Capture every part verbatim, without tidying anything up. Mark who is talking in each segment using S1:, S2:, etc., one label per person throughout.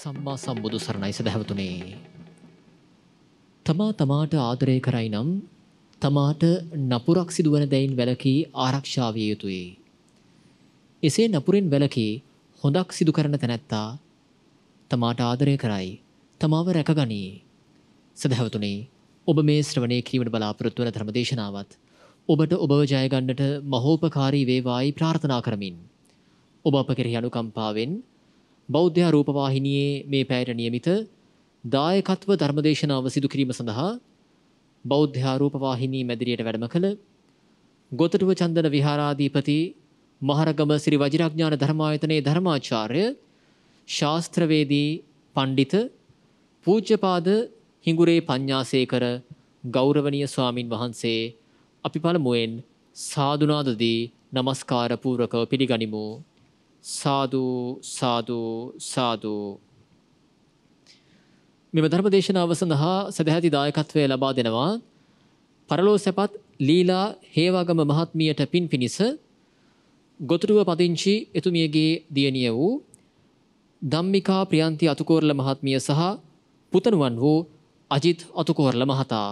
S1: සම්මා සම්බුදු සරණයි සදහවතුනේ. තමා තමාට ආදරය කරයි නම් තමාට නපුරක් සිදුවන දෙයින් වැළකී ආරක්ෂා විය යුතුය. එසේ නපුරෙන් වැළකී හොඳක් සිදු කරන තැනැත්තා තමාට ආදරය කරයි, තමාව රැකගනී. සදහවතුනේ, ඔබ මේ ශ්‍රවණය කිරීමට බලාපොරොත්තු වන ධර්මදේශනාවත් ඔබට ඔබව ජය ගන්නට මහෝපකාරී වේවායි ප්‍රාර්ථනා කරමින් ඔබ අප කෙරෙහි අනුකම්පාවෙන් බෞද්ධ රූපවාහිනියේ මේ පැයට නියමිත දායකත්ව ධර්මදේශනාව සිදු කිරීම සඳහා බෞද්ධ රූපවාහිනී මැදිරියට වැඩම කළ ගොතටුව චන්දන විහාරාධිපති මහරගම ශ්‍රී වජිරඥාන ධර්මායතනයේ ධර්මාචාර්ය ශාස්ත්‍රවේදී පණ්ඩිත පූජ්‍යපාද හිඟුරේ පඤ්ඤාසේකර ගෞරවනීය ස්වාමින් වහන්සේ අපි පළමුවෙන් සාදුනාදදී নমස්කාර පූර්වකව පිළිගනිමු. සාදු සාදු සාදු. මෙම ධර්ම දේශනාව සඳහා සදැහැති දායකත්වය ලබා දෙනවා පරලෝ සැපත් ලීලා හේවාගම මහත්මියට පින් පිනිස ගොතුරුව පදිංචි එතුමියගේ දියණිය වූ ධම්මිකා ප්‍රියන්ති අතුකෝරළ මහත්මිය සහ පුතණුවන් වූ අජිත් අතුකෝරළ මහතා.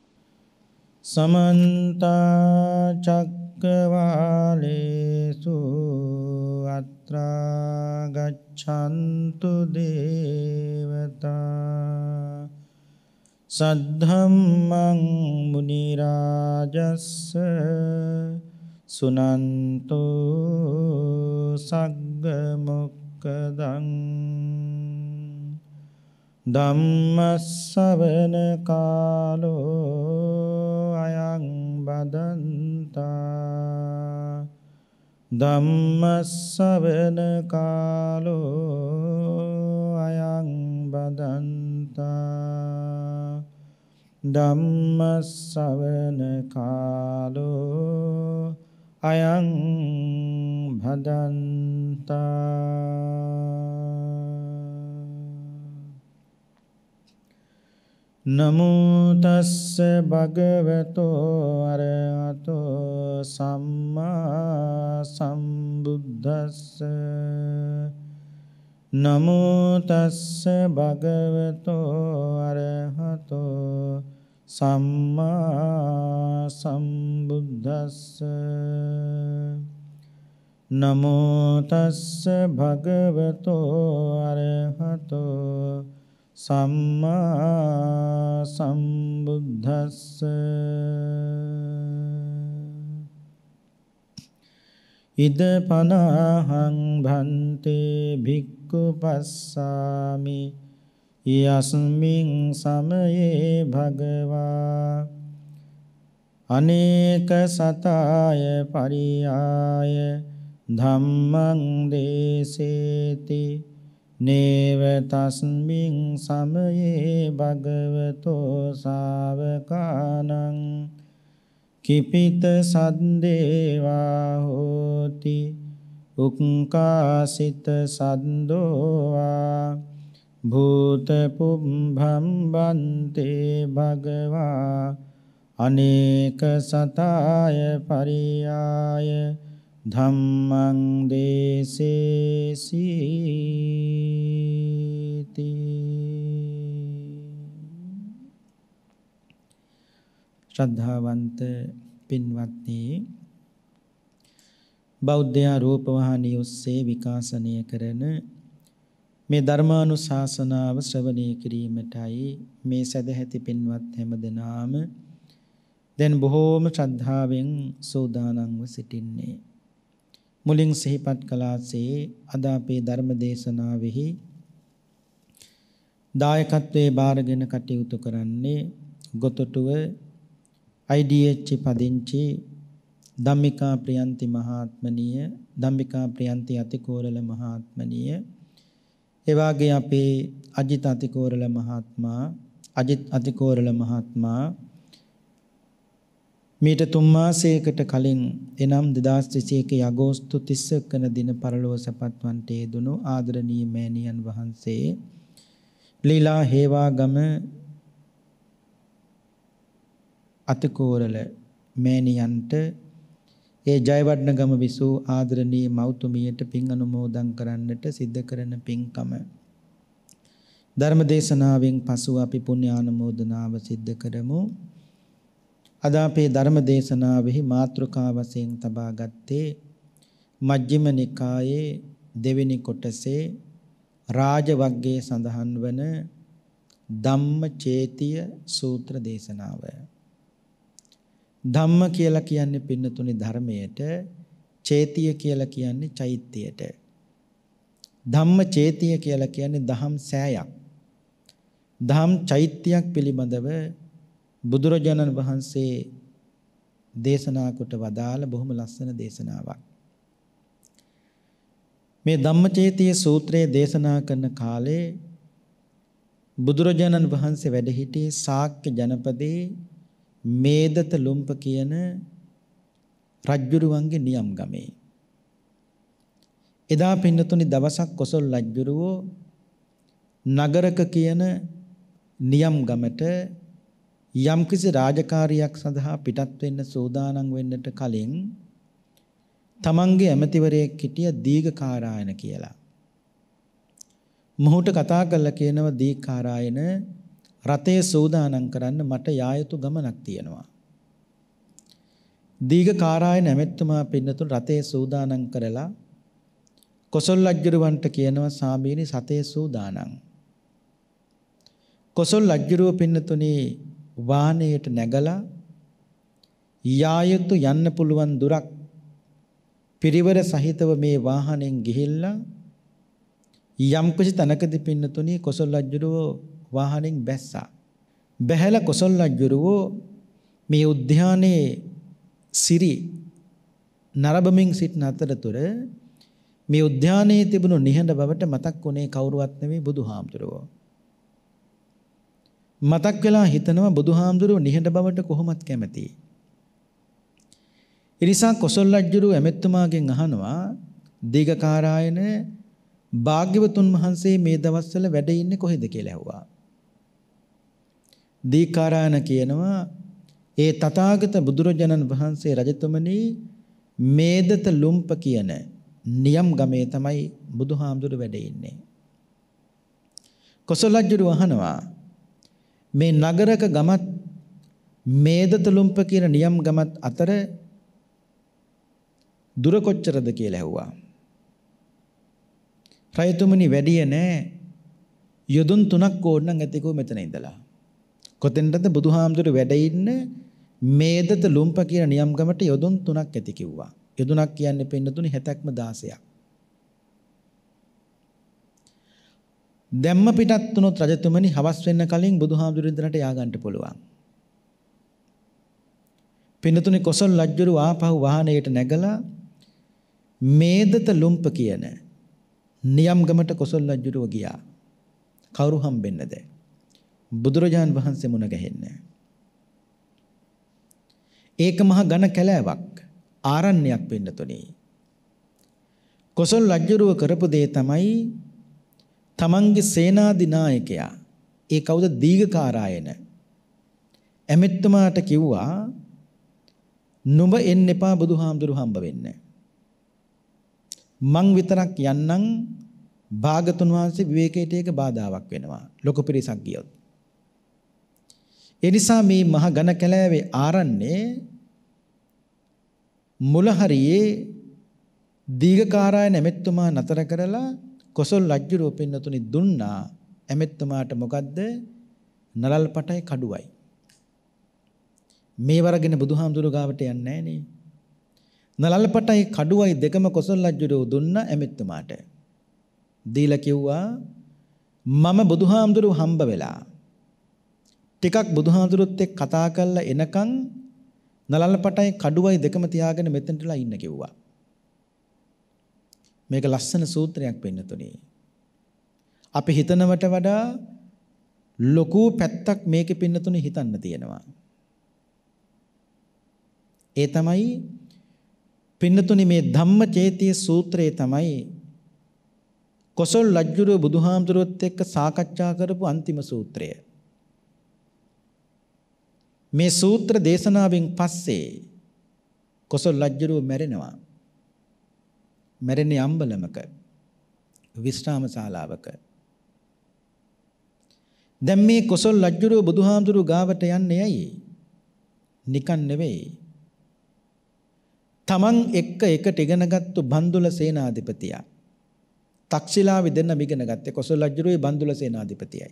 S2: සමන්ත චක්කවාලේසු අත්‍රා ගච්ඡන්තු දේවතා සද්ධම්මං මුනි රාජස්ස සුනන්තෝ සග්ග මොක්ඛදං ධම්මස්සවන කාලෝ අයං බදන්තා ධම්මස්සවන කාලෝ අයං බදන්තා ධම්මස්සවන කාලෝ අයං භදන්තා. නමෝ තස්ස භගවතෝ අරහතෝ සම්මා සම්බුද්දස්ස නමෝ තස්ස භගවතෝ අරහතෝ සම්මා සම්බුද්දස්ස නමෝ තස්ස භගවතෝ අරහතෝ සම්මා සම්බුද්දස්ස. ඉද පනහං භන්තේ භික්ඛු පස්සාමි යස්මින් සමයේ භගවා අනේක සතාය පරියාය ධම්මං දේසේති නේව තස්මින් සමයේ භගවතෝ ශාවකානං කිපිත සද්දේවා හෝති උක්කාසිත සද්දෝවා භූත පුම්භම් බන්තේ භගවා අනේක සතාය පරියාය ධම්මං දේසේසීති. ශ්‍රද්ධාවන්ත පින්වත්නි, බෞද්ධ රූපවාහිනිය ඔස්සේ විකාශනය කරන මේ ධර්මානුශාසනාව ශ්‍රවණය කිරීමටයි මේ සදැහැති පින්වත් හැමදෙනාම දැන් බොහෝම ශ්‍රද්ධාවෙන් සූදානම්ව සිටින්නේ. මුලින් සිහිපත් කළාසේ අද අපේ ධර්ම දේශනාවෙහි දායකත්වයේ බාරගෙන කටයුතු කරන්නේ ගොතටුව ආයි ඩී එච් පදිංචි ධම්මිකා ප්‍රියන්ති මහත්මනිය, ධම්මිකා ප්‍රියන්ති අතිකෝරළ මහත්මනිය, එවාගේ අපේ අජිත් අතිකෝරළ මහත්මයා, අජිත් අතිකෝරළ මහත්මයා මීට තුන් මාසයකට කලින් එනම් දෙදාස් විසිඑක අගෝස්තු තිස්ක වන දින පරලොව සැපත් වන්ට යෙදුණු ආදරණීය මෑණියන් වහන්සේ ලීලා හේවාගම අතිකෝරළ මෑණියන්ට ඒ ජයවඩනගම විසූ ආදරණීය මෞතුමියට පින් අනුමෝදන් කරන්නට සිද්ධ කරන පින්කම ධර්ම දේශනාවෙන් පසු අපි පුණ්‍යානුමෝදනාව සිද්ධ කරමු. අද අපේ ධර්ම දේශනාවෙහි මාතෘකා වශයෙන් තබා ගත්තේ මජ්ක්‍ධිම නිකායේ දෙවෙනි කොටසේ රාජ වග්ගයේ සඳහන් වන ධම්මචේතිය සූත්‍ර දේශනාව. ධම්ම කියලා කියන්නේ පින්නතුනි ධර්මයට, චේතිය කියලා කියන්නේ චෛත්‍යයට. ධම්මචේතිය කියලා කියන්නේ දහම් සෑයක්. දහම් චෛත්‍යයක් පිළිබඳව බුදුරජාණන් වහන්සේ දේශනා කොට වදාළ බොහොම ලස්සන දේශනාවක්. මේ ධම්මචේතිය සූත්‍රයේ දේශනා කරන කාලේ බුදුරජාණන් වහන්සේ වැඩ සිටියේ ශාක්‍ය ජනපදයේ මේදත ලුම්ප කියන රජ්ජුරුවන්ගේ නියම් ගමේ. එදා පින්නතුනි දවසක් කොසල් රජ්ජුරුවෝ නගරක කියන නියම් ගමට යම්කිසි රාජකාරියක් සඳහා පිටත් වෙන්න සූදානම් වෙන්නට කලින් තමන්ගේ ඇමතිවරයෙක් හිටිය දීඝකාරායන කියලා. මොහුට කතා කරලා කියනවා දීඝකාරායන රතේ සූදානම් කරන්න මට යා යුතු ගමනක් තියෙනවා. දීඝකාරායන ඇමැතුමා පින්නතුන් රතේ සූදානම් කරලා කොසල් රජුරවන්ට කියනවා සාමීනි සතේ සූදානම්. කොසල් රජුරව පින්නතුනි වාහනයට නැගලා යා යුතු යන්න පුළුවන් දුරක් පිරිවර සහිතව මේ වාහනෙන් ගිහිල්ලා යම් කිසි තැනකදී පින්නතුනි කොසල් රජුරව වාහනෙන් බැස්සා. බැහැලා කොසල් රජුරව මේ උද්‍යානයේ සිරි නරඹමින් සිටින අතරතුර මේ උද්‍යානයේ තිබුණු නිහඬ බවට මතක් වුණේ කවුරුවත් නෙවෙයි බුදුහාමුදුරුවෝ. මතක් වෙලා හිතනවා බුදුහාමුදුරුවෝ නිහඬ බවට කොහොමත් කැමතියි. ඒ නිසා කොසල් රජුරුවෝ ඇමෙතුමාගෙන් අහනවා දීඝකාරායන භාග්‍යවතුන් වහන්සේ මේ දවස්වල වැඩ ඉන්නේ කොහෙද කියලා ඇහුවා. දීඝකාරායන කියනවා ඒ තථාගත බුදුරජාණන් වහන්සේ රජතුමනි මේදත ලුම්ප කියන නියම් ගමේ තමයි බුදුහාමුදුරු වැඩ ඉන්නේ. කොසල් රජුරුව අහනවා මේ නගරක ගමත් මේදත ලුම්ප කියන නියම් ගමත් අතර දුර කොච්චරද කියලා ඇහුවා. රජතුමනි වැඩිය නෑ යොදුන් තුනක් ඕනනම් ඇතිකෝ මෙතන ඉඳලා. කොතෙන්ද බුදුහාමුදුරු වැඩ ඉන්නේ මේදත ලුම්ප කියන නියම් ගමට යොදුන් තුනක් ඇති කිව්වා. යොදුනක් කියන්නේ පින්නතුනි හැතැක්ම දාසයක්. දැම්ම පිටත් වුණොත් රජතුමනි හවස් වෙන්න කලින් බුදුහාමුදුරු ඉදරට යා ගන්න පුළුවන්. පින්නතුනි කොසල් රජුරු ආපහු වාහනයට නැගලා මේදත ලුම්ප කියන නියම් ගමට කොසල් රජුරුව ගියා. කවුරු හම්බෙන්නද? බුදුරජාන් වහන්සේ මුණ ගැහෙන්නේ. ඒක මහ ඝන කැලෑවක්. ආරණ්‍යයක් පින්නතුනි. කොසල් රජුරුව කරපු දේ තමයි තමන්ගේ සේනාධිනායකයා ඒ කවුද දීඝකාරායන එමෙතුමාට කිව්වා නුඹ එන්න එපා බුදුහාමුදුරු හම්බ වෙන්න. මං විතරක් යන්නම් භාගතුන් වහන්සේ විවේකයට ඒක බාධාවක් වෙනවා. ලොකු පිරිසක් ගියොත්. ඒ නිසා මේ මහ ඝන කැලෑවේ ආරණ්‍යේ මුල හරියේ දීඝකාරායන එමෙතුමා නතර කරලා කොසල් රජුරුව පින්නතුනි දුන්නා එමෙතුමාට මොකද්ද? නලල් පටයි කඩුවයි. මේ වරගෙන බුදුහාමුදුරු ගාවට යන්නේ නැහැ නේ. නලල් පටයි කඩුවයි දෙකම කොසල් රජුරුව දුන්නා එමෙතුමාට. දීලා කිව්වා මම බුදුහාමුදුරු හම්බ වෙලා ටිකක් බුදුහාමුදුරුත් එක්ක කතා කරලා එනකන් නලල් පටයි කඩුවයි දෙකම තියාගෙන මෙතනටලා ඉන්න කිව්වා. මේක ලස්සන සූත්‍රයක් වෙන්නතුනේ. අපි හිතනවට වඩා ලොකු පැත්තක් මේකේ පින්නතුනේ හිතන්න තියෙනවා. ඒ තමයි පින්නතුනේ මේ ධම්මචේතිය සූත්‍රයේ තමයි කොසල් රජුරුව බුදුහාමුදුරුවොත් එක්ක සාකච්ඡා කරපු අන්තිම සූත්‍රය. මේ සූත්‍ර දේශනාවෙන් පස්සේ කොසල් රජුරුව මැරෙනවා. මැරෙන්නේ අම්බලමක විශ්‍රාම ශාලාවක. දැන් මේ කොසල් රජුරෝ බුදුහාමුදුරුවෝ ගාවට යන්නේ ඇයි? නිකන් නෙවෙයි. තමන් එක්ක එකට ඉගෙනගත්තු බන්දුල සේනාධිපතියා. තක්ෂිලාවි දෙන්න ඉගෙන ගත්තේ කොසල් රජුරෝයි බන්දුල සේනාධිපතියයි.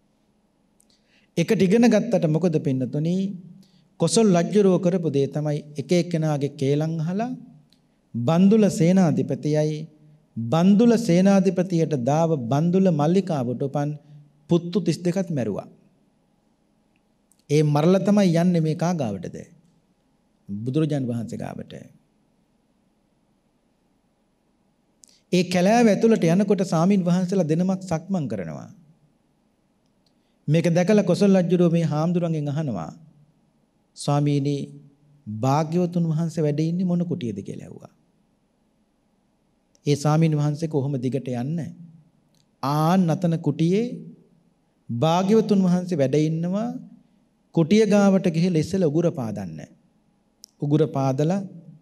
S2: එකට ඉගෙන ගත්තට මොකද පින්නතුනි? කොසල් රජුරෝ කරපු දේ තමයි එක එක්කෙනාගේ කේලම් අහලා බන්දුල සේනාධිපතියයි බන්දුල සේනාධිපතියට දාව බන්දුල මල්ලිකාවට උපන් පුත්තු තිස් දෙකත් මැරුවා. ඒ මරලා තමයි යන්නේ මේ කා ගාවටද? බුදුරජාන් වහන්සේ ගාවට. ඒ කැලෑව ඇතුළට යනකොට සාමින් වහන්සේලා දෙනමක් සක්මන් කරනවා. මේක දැකලා කොසල් රජුරෝ මේ හාමුදුරන්ගෙන් අහනවා, ස්වාමීනි භාග්‍යවතුන් වහන්සේ වැඩ ඉන්නේ මොන කුටියද කියලා ඇහුවා. ඒ සාමින් වහන්සේ කොහොම දිගට යන්නේ? ආන් නතන කුටියේ භාග්‍යවතුන් වහන්සේ වැඩ ඉන්නවා. කුටිය ගාවට ගිහලා ඉස්සෙල්ලා උගුර පාදන්න. උගුර පාදලා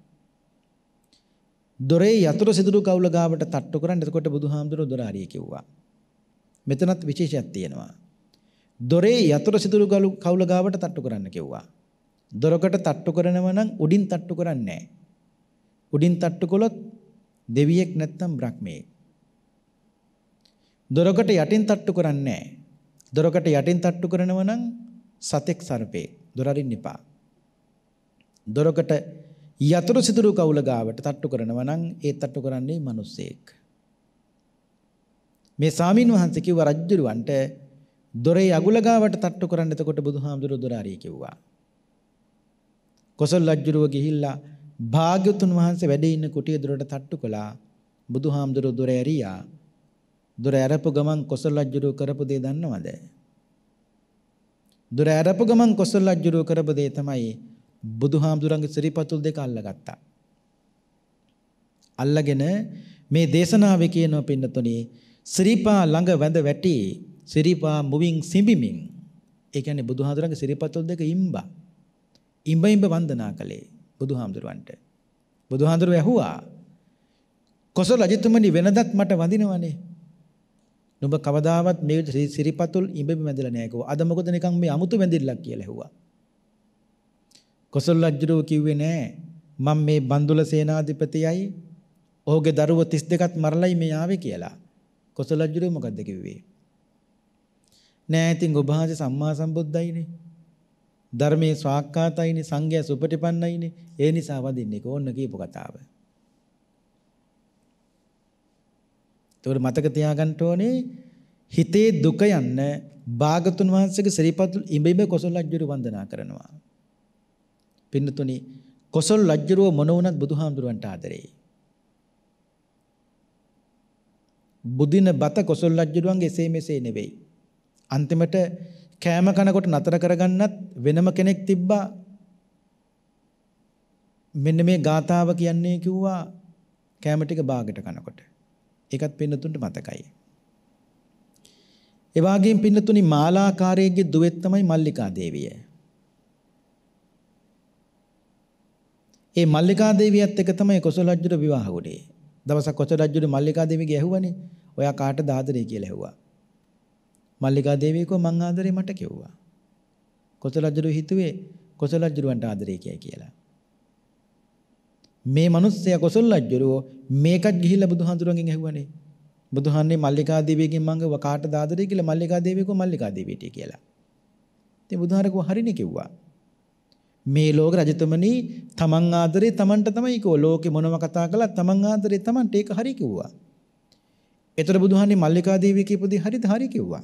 S2: දොරේ යතුරු සිදුරු කවුල ගාවට තට්ටු කරන්. එතකොට බුදුහාමුදුරුවෝ දොර හරිය කිව්වා. මෙතනත් විශේෂයක් තියෙනවා. දොරේ යතුරු සිදුරු කවුල ගාවට තට්ටු කරන්න කිව්වා. දොරකට තට්ටු කරනවා නම් උඩින් තට්ටු කරන්නේ නැහැ. උඩින් තට්ටු කළොත් දෙවියෙක් නැත්තම් බ්‍රහ්මයෙක්. දොරකට යටින් තට්ටු කරන්නේ නැහැ. දොරකට යටින් තට්ටු කරනවා නම් සතෙක් සර්පෙක්. දොර අරින්න එපා. දොරකට යතුරු සිදුරු කවුල ගාවට තට්ටු කරනවා නම් ඒ තට්ටු කරන්නේ මිනිස්සෙක්. මේ සාමින් වහන්සේ කිව්ව රජුරවන්ට දොරේ අගුල ගාවට තට්ටු කරන්න. එතකොට බුදුහාමුදුරුවෝ දොර හරිය කිව්වා. කොසල් රජුරව ගිහිල්ලා භාග්‍යවතුන් වහන්සේ වැඩ ඉන්න කුටිය දොරට තට්ටු කළා. බුදුහාමුදුරුවෝ දොර ඇරියා. දොර ඇරපු ගමන් කොසල් රජුරව කරපු දේ දන්නවද? දොර ඇරපු ගමන් කොසල් රජුරව කරපු දේ තමයි බුදුහාමුදුරන්ගේ සිරිපතුල් දෙක අල්ලගත්තා. අල්ලගෙන මේ දේශනාවේ කියනවා පින්නතුනි, සිරිපා ළඟ වැඳ වැටි සිරිපා මුවින් සිඹිමින්. ඒ කියන්නේ බුදුහාමුදුරන්ගේ සිරිපතුල් දෙක ඉම්බා. ඉම්බ ඉම්බ වන්දනා කළේ බුදුහාමුදුරන්ට. බුදුහාමුදුරුවෝ ඇහුවා, කොසල් රජතුමනි වෙනදත් මට වඳිනවනේ. නුඹ කවදාවත් මේ සිරිපතුල් ඉඹෙ වැඳලා නැහැ කිව්වා. අද මොකද නිකන් මේ අමුතු වැඳිල්ලක් කියලා ඇහුවා. කොසල් රජුරෝ කිව්වේ නෑ, මම මේ බන්දුල සේනාධිපතියයි ඔහුගේ දරුවෝ තිස් දෙකත් මරලයි මේ ආවේ කියලා. කොසල් රජුරෝ මොකද්ද කිව්වේ? නෑ ඉතින් ඔබ වහන්සේ සම්මා සම්බුද්දයිනේ. ධර්මයේ ස්වාක්ඛාතයිනේ, සංඝයා සුපටිපන්නයිනේ. ඒ නිසා වදින්නේ කොන්න කියපු කතාව. ඒකට මතක තියාගන්න ඕනේ, හිතේ දුක යන්න භාගතුන් වහන්සේගේ සිරිපතුල් ඉඹිඹ කොසල් රජුරෝ වන්දනා කරනවා. පින්නතුනි, කොසල් රජුරෝ මොන වුණත් බුදුහාමුදුරන්ට ආදරෙයි. බුදින බත කොසල් රජුරුවන්ගේ එසේ මෙසේ නෙවෙයි. අන්තිමට කෑම කනකොට නතර කරගන්නත් වෙනම කෙනෙක් තිබ්බා. මෙන්න මේ ගාථාව කියන්නේ කිව්වා කෑම ටික බාගෙට කනකොට. ඒකත් පින්නතුන්ට මතකයි. ඒ වගේම පින්නතුනි, මාලාකාරයේගේ දුවෙක් තමයි මල්ලිකා දේවිය. ඒ මල්ලිකා දේවියත් එක්ක තමයි කොසල් රජුට විවාහ වුණේ. දවසක් කොසල් රජුට මල්ලිකා දේවියගේ ඇහුවනේ, ඔයා කාටද ආදරේ කියලා ඇහුවා. මල්ලිකා දේවිය කෝ මං ආදරේ මට කිව්වා. කොසල් රජු හිතුවේ කොසල් රජුන්ට ආදරේ කියයි කියලා. මේ මිනිස්සයා කොසල් රජු මේකත් ගිහිල්ලා බුදුහාඳුරගෙන් ඇහුවනේ. බුදුහාන්නේ මල්ලිකා දේවියගෙන් මං ගව කාටද ආදරේ කියලා. මල්ලිකා දේවිය කෝ මල්ලිකා දේවියට කියලා. ඉතින් බුදුහාර කෝ හරිනේ කිව්වා. මේ ලෝක රජතුමනි, තමන් ආදරේ තමන්ට තමයි කෝ. ලෝකේ මොනම කතා කළත් තමන් ආදරේ තමන්ට, ඒක හරි කිව්වා. ඒතර බුදුහාන්නේ මල්ලිකා දේවිය කියපු දේ හරිද? හරි කිව්වා.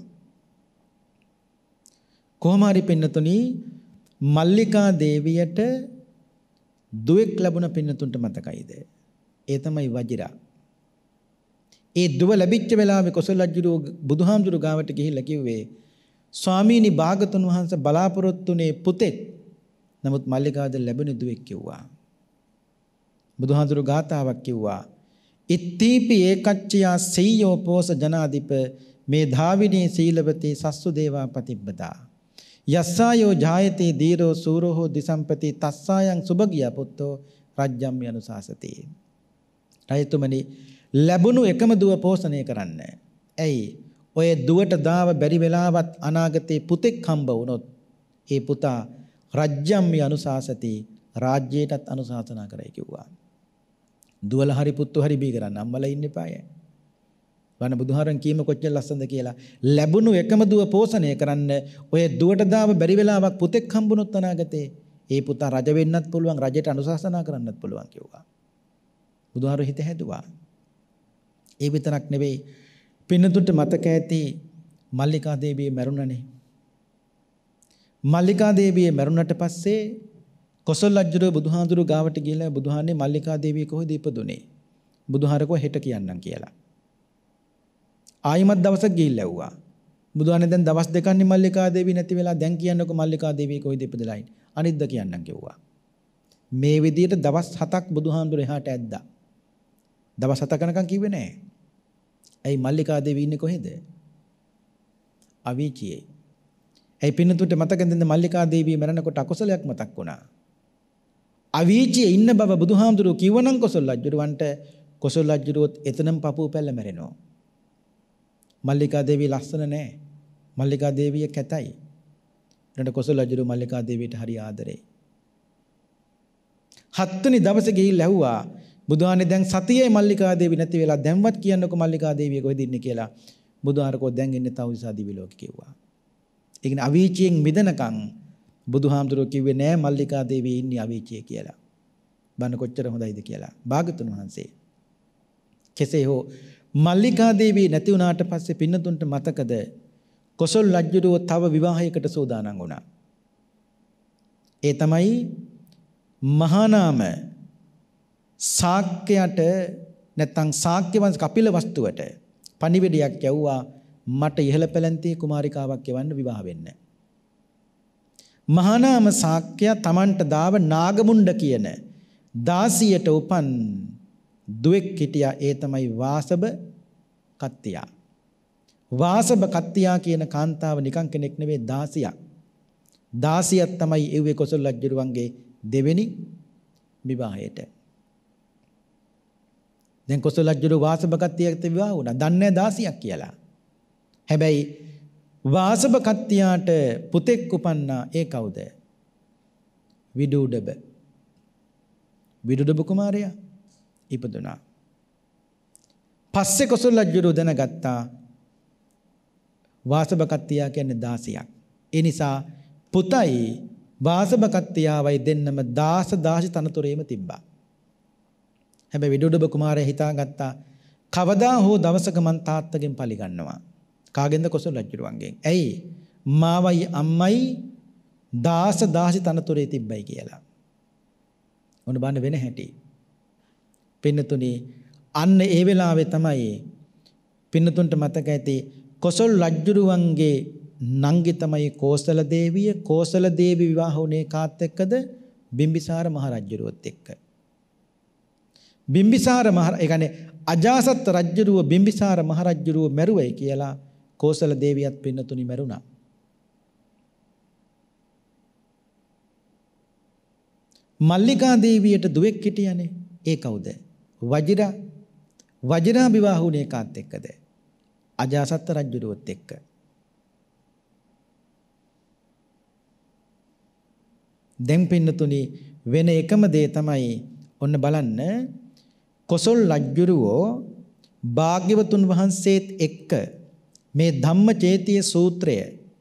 S2: කොහොම හරි පින්නතුනි, මල්ලිකා දේවියට දුවෙක් ලැබුණ පින්නතුන්ට මතකයිද? ඒ තමයි වජිරා. ඒ දුව ලැබිච්ච වෙලාවේ කොසල් රජු බුදුහාමුදුරු ගාවට ගිහිල්ලා කිව්වේ, ස්වාමීනි භාගතුන් වහන්සේ බලාපොරොත්තුනේ පුතෙක්, නමුත් මල්ලිකාද ලැබුණේ දුවෙක් කිව්වා. බුදුහාමුදුරු ගාතාවක් කිව්වා, ඉත්තීපි ඒකච්චයා සෙය්‍යෝ පෝස ජනාධිප මේ ධාවිනී සීලවතී සස්සු දේවා පතිබ්බතා යස්සායෝ ජායතේ දීරෝ සූරෝ දිසම්පති තස්සායන් සුභගිය පුත්තෝ රජ්ජම් යනුසාසති. රජතුමනි, ලැබුණු එකම දුව පෝෂණය කරන්න. ඇයි? ඔය දුවට දාව බැරි වෙලාවත් අනාගතේ පුතෙක් හම්බ වුණොත් ඒ පුතා රජ්‍යම්මි අනුශාසති රාජ්‍යයටත් අනුශාසනා කරයි කිව්වා. දුවල හරි පුත්තු හරි බී කරන්න අම්මලා ඉන්න එපාය. වන බුදුහාරන් කීම කොච්චර ලස්සනද කියලා. ලැබුණු එකම දුව පෝෂණය කරන්න ඔය දුවට දාව බැරි වෙලාවක් පුතෙක් හම්බුනොත් අනාගතේ ඒ පුතා රජ වෙන්නත් පුළුවන් රජයට අනුශාසනා කරන්නත් පුළුවන් කිව්වා. බුදුහාරු හිත හැදුවා. ඒ විතරක් නෙවෙයි පින්නතුන්ට මතක ඇති මල්ලිකා දේවිය මැරුණනේ. මල්ලිකා දේවිය මැරුණට පස්සේ කොසල් රජුගේ බුදුහාඳුරු ගාවට ගිහලා බුදුහාන්නේ මල්ලිකා දේවිය කොහෙද ඉපදුනේ? බුදුහාරකෝ හෙට කියන්නම් කියලා. ආයිමත් දවසක් ගිහිල්ලා ඇව්වා. බුදුහාන්නේ දැන් දවස් දෙකක්නේ මල්ලිකා දේවිය නැති වෙලා දැන් කියන්නකෝ මල්ලිකා දේවිය කොහෙද ඉපදලා ඉන්නේ? අනිද්දා කියන්නම් කිව්වා. මේ විදිහට දවස් හතක් බුදුහාඳුරු එහාට ඇද්දා. දවස් හතක් යනකම් කිව්වේ නැහැ. ඇයි මල්ලිකා දේවිය ඉන්නේ කොහෙද? අවීචියේ. ඇයි පින්නතුන්ට මතකද මල්ලිකා දේවිය මරණකොට අකුසලයක් මතක් වුණා. අවීචියේ ඉන්න බව බුදුහාමුදුරුවෝ කිව්වනම් කොසල් රජුරවන්ට කොසල් රජුරුවොත් එතනම පපුව පැල්ල මැරෙනවා. මල්ලිකා දේවිය ලස්සන නැහැ. මල්ලිකා දේවිය කැතයි. ඊට කොසල් රජුරුවෝ මල්ලිකා දේවියට හරි ආදරේ. හත්වෙනි දවසේ ගිහිල්ලා ඇහුවා බුදුහානේ දැන් සතියේ මල්ලිකා දේවිය නැති වෙලා දැන්වත් කියන්නකෝ මල්ලිකා දේවිය කොහෙද ඉන්නේ කියලා. බුදුහාරකෝ දැන් ඉන්නේ තවුසා දිවි ලෝකේ කිව්වා. ඒ කියන්නේ අවීචියෙන් මිදනකම් බුදුහාමුදුරුවෝ කිව්වේ නෑ මල්ලිකා දේවිය ඉන්නේ අවීචියේ කියලා. බණ කොච්චර හොඳයිද කියලා. භාගතුන් වහන්සේ. කෙසේ හෝ මල්ලිකා දේවිය නැති වුණාට පස්සේ පින්නතුන්ට මතකද කොසල් රජුරෝ තව විවාහයකට සූදානම් වුණා. ඒ තමයි මහානාම ශාක්‍යයට නැත්නම් ශාක්‍ය වංශ කපිල වස්තුවට පණිවිඩයක් යවුවා මට ඉහළ පැලැන්තියේ කුමාරිකාවක් යවන්න විවාහ වෙන්න. මහානාම ශාක්‍ය තමන්ට දාව නාගමුණ්ඩ කියන දාසියට උපන් දුවෙක් හිටියා. ඒ තමයි වාසබ කත්තියා. වාසබ කත්තියා කියන කාන්තාව නිකන් කෙනෙක් නෙවෙයි දාසියක්. දාසියක් තමයි එව්වේ කොසල් රජුරුවන්ගේ දෙවෙනි විවාහයට. දැන් කොසල් රජුරු වාසබ කත්තියට විවාහ වුණා. දන්නේ දාසියක් කියලා. හැබැයි වාසබ කත්තියාට පුතෙක් උපන්නා. ඒ කවුද? විදුඩබ. විදුඩබ කුමාරයා ඉපදුනා. පස්සේ කොසල් රජුරු දැනගත්තා වාසබ කත්තියා කියන්නේ දාසියක්. ඒ නිසා පුතයි වාසබ කත්තියාවයි දෙන්නම දාස දාසි තනතුරේම තිබ්බා. හැබැයි විදුඩබ කුමාරයා හිතාගත්තා කවදා හෝ දවසක මං තාත්තගෙන් පලි ගන්නවා. කාගෙන්ද? කොසල් රජුරුවන්ගෙන්. ඇයි? මාවයි අම්මයි දාස දාසි තනතුරේ තිබ්බයි කියලා. ඔන්න බලන්න වෙන හැටි. පින්නතුනි අන්න ඒ වෙලාවේ තමයි පින්නතුන්ට මතක ඇති කොසල් රජුරුවන්ගේ නංගි තමයි කෝසල දේවිය. කෝසල දේවි විවාහ වුණේ කාත් එක්කද? බිම්බිසාර මහ රජුරුවත් එක්ක. බිම්බිසාර මහ ඒ කියන්නේ අජාසත් රජුරුව බිම්බිසාර මහ රජුරුව මැරුවයි කියලා කෝසල දේවියත් පින්නතුනි මැරුණා. මල්ලිකා දේවියට දුවෙක් හිටියනේ. ඒ කවුද? වජිරා. වජිරා විවාහ වුණේ කාත් එක්කද? අජාසත් රජුරුවත් එක්ක. දැන් පින්නතුනි වෙන එකම දේ තමයි ඔන්න බලන්න කොසල් රජුරුවෝ භාග්‍යවතුන් වහන්සේත් එක්ක මේ ධම්මචේතිය සූත්‍රය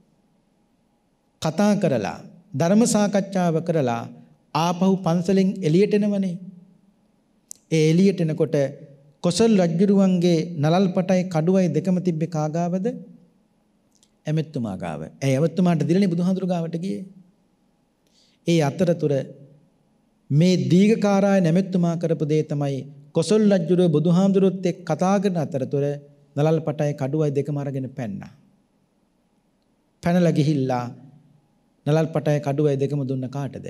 S2: කතා කරලා ධර්ම සාකච්ඡාව කරලා ආපහු පන්සලෙන් එළියට එනවනේ. ඒ එළියට එනකොට කොසල් රජුරුවන්ගේ නලල් පටයි කඩුවයි දෙකම තිබ්බේ කාගාවද? ඇමෙත්තුමා ගාව. ඇයි ඇමෙත්තුමාට දිලනේ බුදුහාඳුරු ගාවට ගියේ? ඒ අතරතුර මේ දීඝකාරාය නැමෙත්තුමා කරපු දේ තමයි කොසල් රජුරුව බුදුහාමුදුරුවොත් එක්ක කතා කරන අතරතුර නලල් පටයි කඩුවයි දෙකම අරගෙන පැන්නා. පැනලා ගිහිල්ලා නලල් පටයි කඩුවයි දෙකම දුන්න කාටද?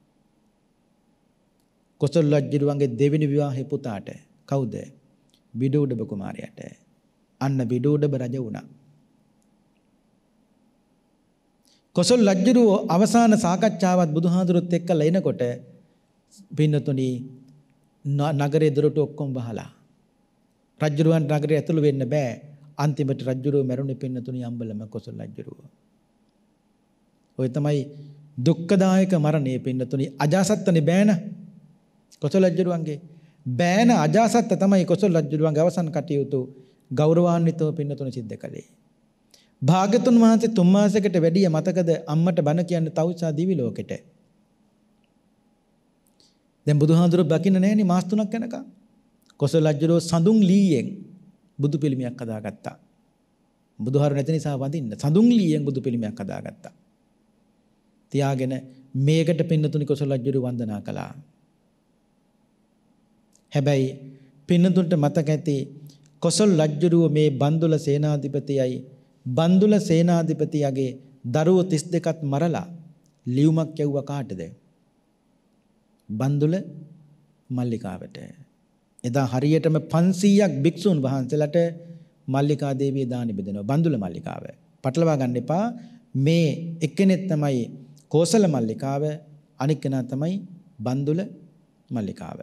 S2: කොසල් රජුරුවන්ගේ දෙවෙනි විවාහේ පුතාට. කවුද? විදුඩබ කුමාරයාට. අන්න විදුඩබ රජ වුණා. කොසල් රජුරුව අවසාන සාකච්ඡාවත් බුදුහාඳුරුත් එක්කලා එනකොට පින්නතුනි නගරේ දොරටු ඔක්කොම වහලා රජුරුවන් නගරේ ඇතුළු වෙන්න බෑ. අන්තිමට රජුරෝ මැරුණේ පින්නතුනි අම්බලම කොසල් රජුරෝ. ඔය තමයි දුක්ඛදායක මරණය පින්නතුනි. අජාසත්තනේ බෑන කොසල් රජුරුවන්ගේ බෑන අජාසත්ත තමයි කොසල් රජුරුවන්ගේ අවසන් කටයුතු ගෞරවාන්විතව පින්නතුනි සිද්ධ කළේ. භාග්‍යතුන් වහන්සේ තුන් මාසයකට වැඩිය මතකද අම්මට බණ කියන්නේ තවුසා දිවි ලෝකෙට. දැන් බුදුහාඳුරු බකින්න නැහෙනි මාස තුනක් යනකම්. කොසල් රජුරෝ සඳුන් ලීයෙන් බුදු පිළිමයක් හදාගත්තා. බුදුහාරු නැති නිසා වඳින්න සඳුන් ලීයෙන් බුදු පිළිමයක් හදාගත්තා. තියාගෙන මේකට පින්නතුනි කොසල් රජුරෝ වන්දනා කළා. හැබැයි පින්නතුන්ට මතක ඇති කොසල් රජුරෝ මේ බන්දුල සේනාධිපතියයි බන්දුල සේනාධිපතියගේ දරුවෝ තිස් දෙකත් මරලා ලියුමක් යවුවා කාටද? බන්දුල මල්ලිකාවට. එදා හරියටම පන්සීයක් භික්ෂුන් වහන්සේලාට මල්ලිකා දේවිය දානි බෙදෙනවා. බන්දුල මල්ලිකාව. පටලවා ගන්න එපා. මේ එක්කෙනෙක් තමයි කෝසල මල්ලිකාව, අනික් කෙනා තමයි බන්දුල මල්ලිකාව.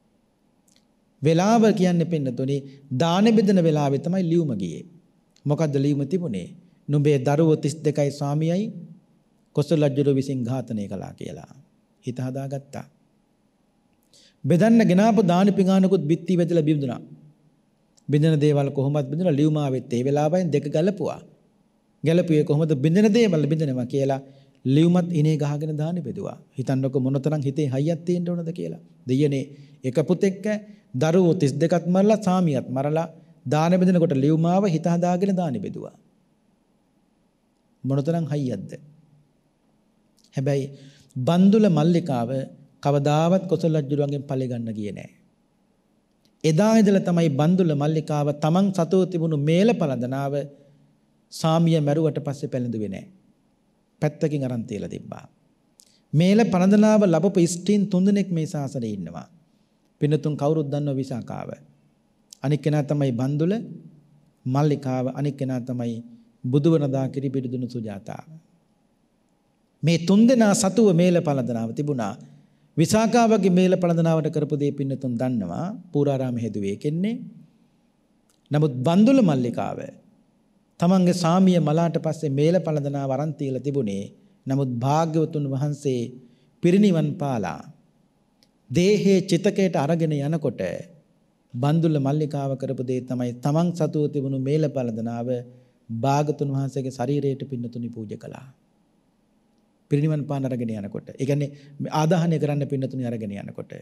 S2: වෙලාව කියන්නේ පින්නතුනි දාන බෙදෙන වෙලාවේ තමයි ලියුම ගියේ. මොකද්ද ලියුම තිබුණේ? නුඹේ දරුවෝ තිස් දෙකයි ස්වාමියයි කොසල් රජුරෝ විසින් ඝාතනය කළා කියලා. හිත හදාගත්තා. බෙදන්න ගෙනාපු දානි පිඟානකුත් බිත්ති වැදලා බිඳුණා. බින්දන දේවල් කොහොමද බිඳුණා? ලියුම ආවෙත් ඒ වෙලාවෙන් දෙක ගලපුවා. ගැලපුවේ කොහොමද බින්දන දේවල් බින්දනවා කියලා ලියුමත් ඉනේ ගහගෙන දානි බෙදුවා. හිතන්නකො මොනතරම් හිතේ හයියක් තියෙන්න ඕනද කියලා. දෙයනේ එක පුතෙක්ක දරුවෝ තිස් දෙකත් මරලා සාමියත් මරලා දාන බෙදනකොට ලියුම ආව හිත හදාගෙන දානි බෙදුවා. මොනතරම් හයියක්ද? හැබැයි බන්දුල මල්ලිකාව කවදාවත් කොසල් රජුරුවන්ගෙන් ඵලෙ ගන්න ගියේ නැහැ. එදා ඉඳලා තමයි බන්දුල මල්ලිකාව තමන් සතුව තිබුණු මේල පළඳනාව සාමිය මැරුවට පස්සේ පැලඳුවේ නැහැ. පැත්තකින් අරන් තියලා තිබ්බා. මේල පළඳනාව ලැබපු ස්ත්‍රීන් තුන්දෙනෙක් මේ ශාසනයේ ඉන්නවා. පින්නතුන් කවුරුත් දන්නව විසාකාව. අනික් කෙනා තමයි බන්දුල මල්ලිකාව. අනික් කෙනා තමයි බුදුවනදා කිරිපිඩුදුණු සුජාතාව. මේ තුන්දෙනා සතුව මේල පළඳනාව තිබුණා. විසාකාවගේ මේල පළඳනාවට කරපු දේ පින්නතුන් දන්නවා. පූරාරාම හෙදුවේ කෙන්නේ. නමුත් බන්දුල මල්ලිකාව තමන්ගේ සාමිය මලාට පස්සේ මේල පළඳනාව අරන් තියලා තිබුණේ. නමුත් භාග්‍යවතුන් වහන්සේ පිරිනිවන් පාලා දේහේ චිතකයට අරගෙන යනකොට බන්දුල මල්ලිකාව කරපු දේ තමයි තමන් සතුව තිබුණු මේල පළඳනාව භාග්‍යවතුන් වහන්සේගේ ශරීරයට පින්නතුනි පූජා කළා. පිරිනිවන් පාන අරගෙන යනකොට. ඒ කියන්නේ ආදාහනය කරන්න පින්නතුනි අරගෙන යනකොට.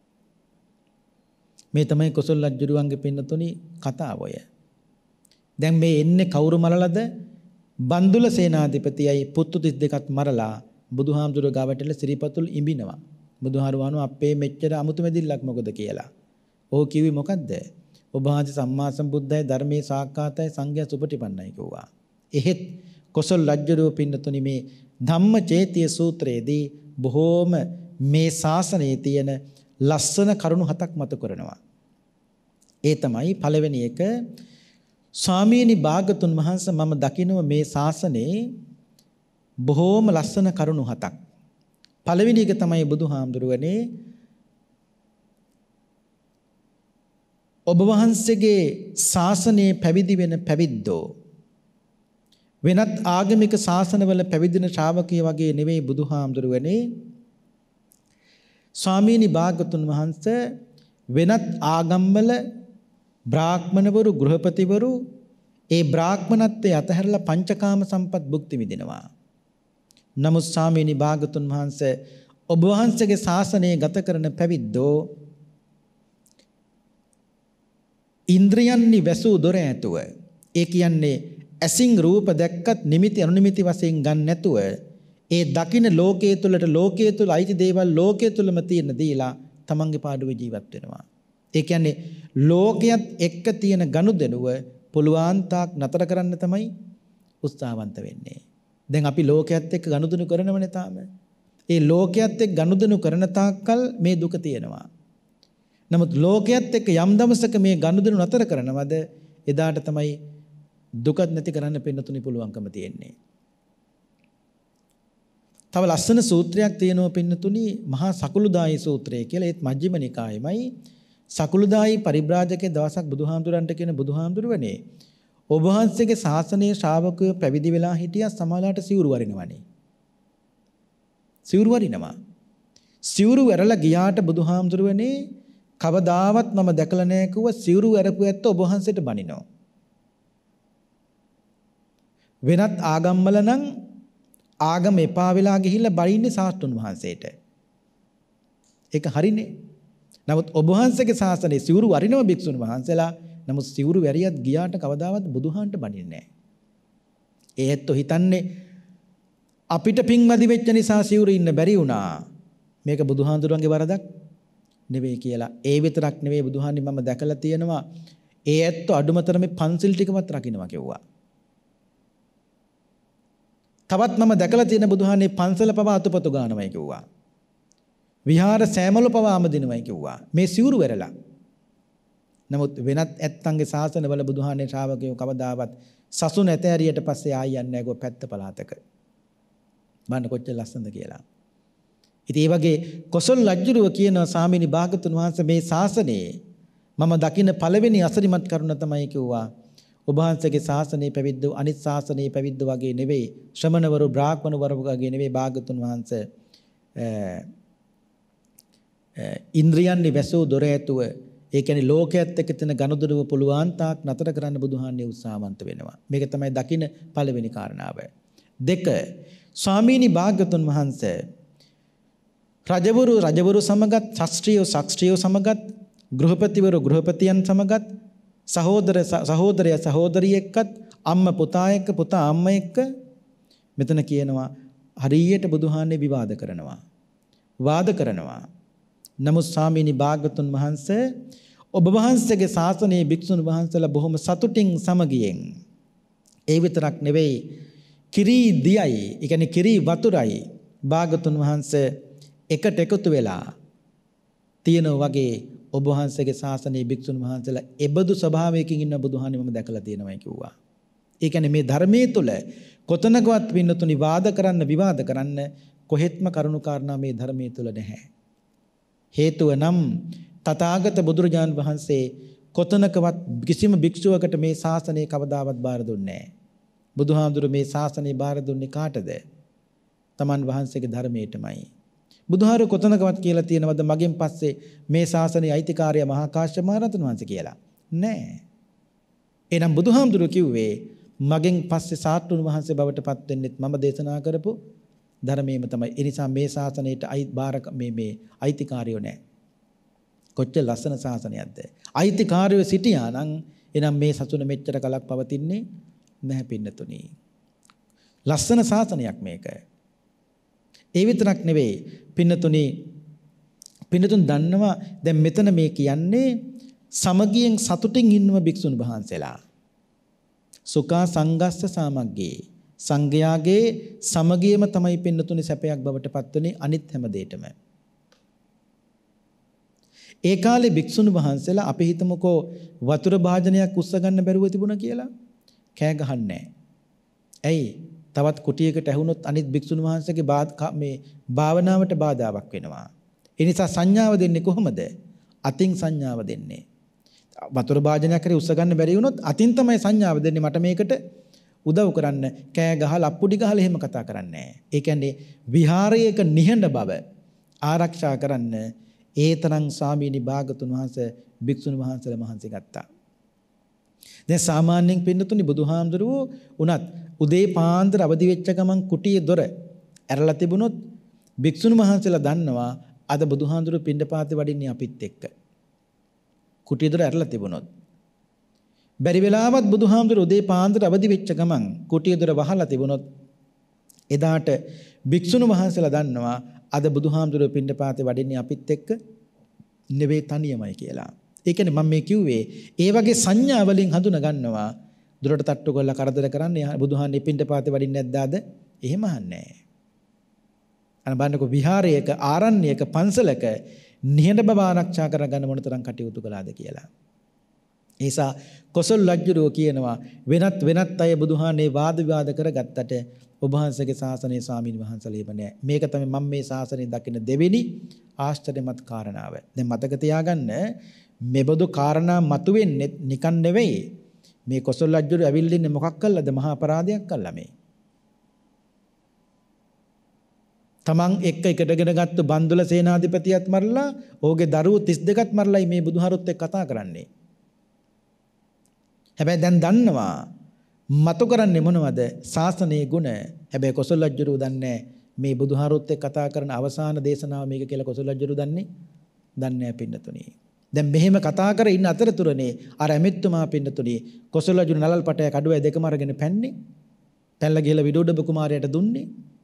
S2: මේ තමයි කොසල් රජුරුවන්ගේ පින්නතුනි කතාව ඔය. දැන් මේ එන්නේ කවුරු මරලාද? බන්දුල සේනාධිපතියයි පුත්තු තිස් දෙකත් මරලා බුදුහාමුදුරුවෝ ගාවටල සිරිපතුල් ඉඹිනවා. බුදුහාරුවානෝ අපේ මෙච්චර අමුතු මෙදිල්ලක් මොකද කියලා. ඔහු කිව්වේ මොකද්ද? ඔබ වහන්සේ සම්මා සම්බුද්දයි ධර්මයේ සාක්කාතයි සංඝයා සුපටිපන්නයි කිව්වා. එහෙත් කොසල් රජුරුවෝ පින්නතුනි මේ ධම්මචේතිය සූත්‍රයේදී බොහෝම මේ ශාසනයේ තියෙන ලස්සන කරුණු හතක් මත කරනවා. ඒ තමයි පළවෙනි එක ස්වාමීනි භාගතුන් වහන්සේ මම දකිනවා මේ ශාසනයේ බොහෝම ලස්සන කරුණු හතක්. පළවෙනි එක තමයි බුදුහාමුදුරුවනේ ඔබ වහන්සේගේ ශාසනයේ පැවිදි වෙන පැවිද්දෝ වෙනත් ආගමික ශාසනවල පැවිදින ශ්‍රාවකයෝ වගේ නෙවෙයි බුදුහාමුදුරුවනේ. ස්වාමීනි භාගතුන් වහන්සේ වෙනත් ආගම්වල බ්‍රාහ්මණවරු ගෘහපතිවරු ඒ බ්‍රාහ්මණත්වයේ අතහැරලා පංචකාම සම්පත් භුක්ති විඳිනවා. නමුත් ස්වාමීනි භාගතුන් වහන්සේ ඔබ වහන්සේගේ ශාසනය ගත කරන පැවිද්දෝ ඉන්ද්‍රයන්හි වැසූ දොර ඇතුව, ඒ කියන්නේ ඇසින් රූප දැක්කත් නිමිති අනුනිමිති වශයෙන් ගන්න නැතුව ඒ දකින්න ලෝකයේ තුලට ලෝකයේ තුල අයිති දේවල් ලෝකයේ තුලම තියෙන දීලා තමන්ගේ පාඩුවේ ජීවත් වෙනවා. ඒ කියන්නේ ලෝකයේත් එක්ක තියෙන ගනුදෙනුව පුළුවන් තාක් නතර කරන්න තමයි උත්සාහවන්ත වෙන්නේ. දැන් අපි ලෝකයේත් එක්ක ගනුදෙනු කරනවනේ තාම. ඒ ලෝකයේත් එක්ක ගනුදෙනු කරන තාක්කල් මේ දුක තියෙනවා. නමුත් ලෝකයේත් එක්ක යම් දවසක මේ ගනුදෙනු නතර කරනවද එදාට තමයි දුකත් නැති කරන්න පින්නතුනි පුළුවන්කම තියෙන්නේ. තව ලස්සන සූත්‍රයක් තියෙනවා පින්නතුනි මහා සකුළුදායි සූත්‍රය කියලා. ඒත් මජ්ක්‍ධිම නිකායේමයි. සකුළුදායි පරිබ්‍රාජකේ දවසක් බුදුහාමුදුරන්ට කියන බුදුහාමුදුරුවනේ ඔබ වහන්සේගේ ශාසනයේ ශ්‍රාවකයෝ පැවිදි වෙලා හිටියා සමාලාට සිවුරු වරිනවනේ. සිවුරු වරිනවා. සිවුරු වැරලා ගියාට බුදුහාමුදුරුවනේ කවදාවත් මම දැකලා නැහැ කිව්ව සිවුරු වැරපු ඇත්ත ඔබ වහන්සේට බනිනවා. වෙනත් ආගම්වල නම් ආගම එපා වෙලා ගිහිල්ලා බලින්නේ ශාස්ත්‍රඥ වහන්සේට. ඒක හරිනේ. නමුත් ඔබ වහන්සේගේ ශාසනයේ සිවුරු වරිනව භික්ෂුන් වහන්සේලා නමුත් සිවුරු වැරියත් ගියාට කවදාවත් බුදුහාන්ට බනින්නේ නැහැ. ඒ ඇත්තෝ හිතන්නේ අපිට පින්වදි වෙච්ච නිසා සිවුරු ඉන්න බැරි වුණා. මේක බුදුහාඳුරන්ගේ වරදක් නෙවෙයි කියලා. ඒ විතරක් නෙවෙයි බුදුහාන්නේ මම දැකලා තියෙනවා. ඒ ඇත්තෝ අඩුමතරමේ පන්සිල් ටිකවත් රකින්නවා කිව්වා. තවත් මම දැකලා තියෙන බුදුහාන්නේ පන්සල පවා අතුපතු ගන්නවයි කිව්වා. විහාර සෑමල පවා ආමදිනවයි කිව්වා. මේ සිවුරු වැරලා. නමුත් වෙනත් ඇත්තන්ගේ ශාසනවල බුදුහාන්නේ ශ්‍රාවකයෝ කවදාවත් සසුන ඇතෑරියට පස්සේ ආයි යන්නේ නැහැ ගෝ පැත්ත පළාතක. බලන්න කොච්චර ලස්සනද කියලා. ඉතින් ඒ වගේ කොසල් ලජ්ජුරුව කියන සාමිනි භාගතුන් වහන්සේ මේ ශාසනයේ මම දකින්න පළවෙනි අසරිමත් කරුණ තමයි කිව්වා. ඔබ වහන්සේගේ ශාසනයේ පැවිද්ද අනිත් ශාසනයේ පැවිද්ද වගේ නෙවෙයි. ශ්‍රමණවරු බ්‍රාහ්මණවරු වගේ නෙවෙයි භාගතුන් වහන්සේ ඉන්ද්‍රියන්හි වැසූ දොර ඇතුව ඒ කියන්නේ ලෝකයේත් එක්ක තියෙන ගනුදෙනුව පුළුවන් තාක් නතර කරන්න බුදුහාන්නේ උත්සාහවන්ත වෙනවා. මේක තමයි දකින්න පළවෙනි කාරණාව. දෙක ස්වාමීනි භාග්‍යතුන් වහන්සේ රජවරු රජවරු සමගත් ශාස්ත්‍රීය ශාස්ත්‍රීය සමගත් ගෘහපතිවරු ගෘහපතියන් සමගත් සහෝදර සහෝදරය සහෝදරිය එක්කත් අම්මා පුතා එක්ක පුතා අම්මා එක්ක මෙතන කියනවා හරියට බුදුහාන්නේ විවාද කරනවා. වාද කරනවා. නමුත් ස්වාමීනි භාග්‍යතුන් වහන්සේ ඔබ වහන්සේගේ ශාසනයේ භික්ෂුන් වහන්සේලා බොහොම සතුටින් සමගියෙන් ඒ විතරක් නෙවෙයි කිරි දියයි ඒ කියන්නේ කිරි වතුරයි භාග්‍යතුන් වහන්සේ එකට එකතු වෙලා තියෙන වගේ ඔබ වහන්සේගේ ශාසනයේ භික්ෂුන් වහන්සේලා එබඳු ස්වභාවයකින් ඉන්න බුදුහානේ මම දැකලා තියෙනවායි කිව්වා. ඒ කියන්නේ මේ ධර්මයේ තුල කොතනකවත් වින්නතුනි වාද කරන්න විවාද කරන්න කොහෙත්ම කරුණු කාරණා මේ ධර්මයේ තුල නැහැ. හේතුව නම් තථාගත බුදුරජාන් වහන්සේ කොතනකවත් කිසිම භික්ෂුවකට මේ ශාසනය කවදාවත් බාර දුන්නේ නැහැ. බුදුහාමුදුරු මේ ශාසනය බාර දුන්නේ කාටද? තමන් වහන්සේගේ ධර්මයටමයි. බුදුහාරු කොතනකවත් කියලා තියෙනවද මගෙන් පස්සේ මේ ශාසනයේ අයිතිකාරය මහා කාශ්‍යප මහ රහතන් වහන්සේ කියලා? නැහැ. එහෙනම් බුදුහාමුදුරු කිව්වේ මගෙන් පස්සේ ශාස්ත්‍රඥ වහන්සේ බවට පත් වෙන්නෙත් මම දේශනා කරපු ධර්මයේම තමයි. ඒ නිසා මේ ශාසනයට අයි බාර මේ මේ අයිතිකාරයෝ නැහැ. කොච්චර ලස්සන ශාසනයක්ද? අයිතිකාරයෝ සිටියා නම් එනම් මේ සසුන මෙච්චර කලක් පවතින්නේ නැහැ පින්නතුනි. ලස්සන ශාසනයක් මේක. ඒ විතරක් නෙවෙයි පින්නතුනි පින්නතුන් දන්නවා දැන් මෙතන මේ කියන්නේ සමගියෙන් සතුටින් ඉන්නව භික්ෂුන් වහන්සේලා. සුඛා සංගස්ස සාමග්ගේ සංඝයාගේ සමගියම තමයි පින්නතුනි සැපයක් බවට පත්වන්නේ අනිත් හැම දෙයකම. ඒ කාලේ භික්ෂුන් වහන්සේලා අපි හිතමුකෝ වතුර භාජනයක් උස්ස ගන්න බැරුව තිබුණා කියලා කෑ ගහන්නේ නැහැ. ඇයි? තවත් කුටියකට ඇහුනොත් අනිත් භික්ෂුන් වහන්සේගේ මේ භාවනාවට බාධාවක් වෙනවා. ඒ නිසා සංඥාව දෙන්නේ කොහොමද? අතින් සංඥාව දෙන්නේ. වතුර භාජනයක් කරේ උස්ස ගන්න බැරි වුණොත් අතින් තමයි සංඥාව දෙන්නේ මට මේකට උදව් කරන්න. කෑ ගහලා අප්පුඩි ගහලා එහෙම කතා කරන්නේ නැහැ. ඒ කියන්නේ විහාරයක නිහඬ බව ආරක්ෂා කරන්න ඒ තරම් ස්වාමීනි භාගතුන් වහන්සේ භික්ෂුන් වහන්සේලා මහන්සි ගත්තා. දැන් සාමාන්‍යයෙන් පින්නතුනි බුදුහාමුදුරුවෝ උනත් උදේ පාන්දර අවදි වෙච්ච ගමන් කුටියේ දොර ඇරලා තිබුණොත් භික්ෂුන් වහන්සේලා දන්නවා අද බුදුහාමුදුරුවෝ පිණ්ඩපාතේ වඩින්නේ අපිත් එක්ක. කුටියේ දොර ඇරලා තිබුණොත් බැරි වෙලාවත් බුදුහාමුදුරුවෝ උදේ පාන්දර අවදි වෙච්ච ගමන් කුටියේ දොර වහලා තිබුණොත් එදාට භික්ෂුන් වහන්සේලා දන්නවා අද බුදුහාමුදුරුවෝ පිණ්ඩපාතේ වඩින්නේ අපිත් එක්ක නෙවෙයි තනියමයි කියලා. ඒ කියන්නේ මම මේ කිව්වේ ඒ වගේ සංඥා වලින් හඳුනා ගන්නවා දුරට තට්ටු කරලා කරදර කරන්නේ බුදුහාන්නේ පිණ්ඩපාතේ වඩින්නේ නැද්ද ආද? එහෙම අහන්නේ නැහැ. අන බන්නකෝ විහාරයක ආරණ්‍යයක පන්සලක නිහඬ බව ආරක්ෂා කරගන්න මොනතරම් කටයුතු කළාද කියලා. ඒ නිසා කොසල් ලජ්ජුරුව කියනවා වෙනත් වෙනත් අය බුදුහාන්නේ වාද විවාද කරගත්තට ඔබ වහන්සේගේ ශාසනයේ ස්වාමීන් වහන්සේලේම නැහැ. මේක තමයි මම මේ ශාසනයේ දකින දෙවෙනි ආශ්චර්යමත් කාරණාව. දැන් මතක තියාගන්න මෙබඳු කාරණා මතුවෙන්නේ නිකන් නෙවෙයි. මේ කොසල් රජුරු ඇවිල්ලා ඉන්නේ මොකක් කළාද? මහා අපරාධයක් කළා මේ. තමන් එක්ක එකටගෙන ගත්ත බන්දුල සේනාධිපතියත් මරලා, ඔහුගේ දරුවෝ තිස් දෙකත් මරලායි මේ බුදුහාරොත් එක්ක කතා කරන්නේ. හැබැයි දැන් දන්නවා මතු කරන්නේ මොනවද? ශාසනයේ ගුණ. හැබැයි කොසල් රජුරු දන්නේ මේ බුදුහාරොත් එක්ක කතා කරන අවසාන දේශනාව මේක කියලා කොසල් රජුරු දන්නේ දන්නේ නැහැ පින්නතුනි. දැන් මෙහෙම කතා කර ඉන්න අතරතුරනේ අර ඇමෙත්තුමා පින්නතුනි කොසල් රජු නලල් පටය කඩුවයි දෙකම අරගෙන පැන්නේ. පැනලා ගිහලා විඩෝඩබ කුමාරයාට දුන්නේ.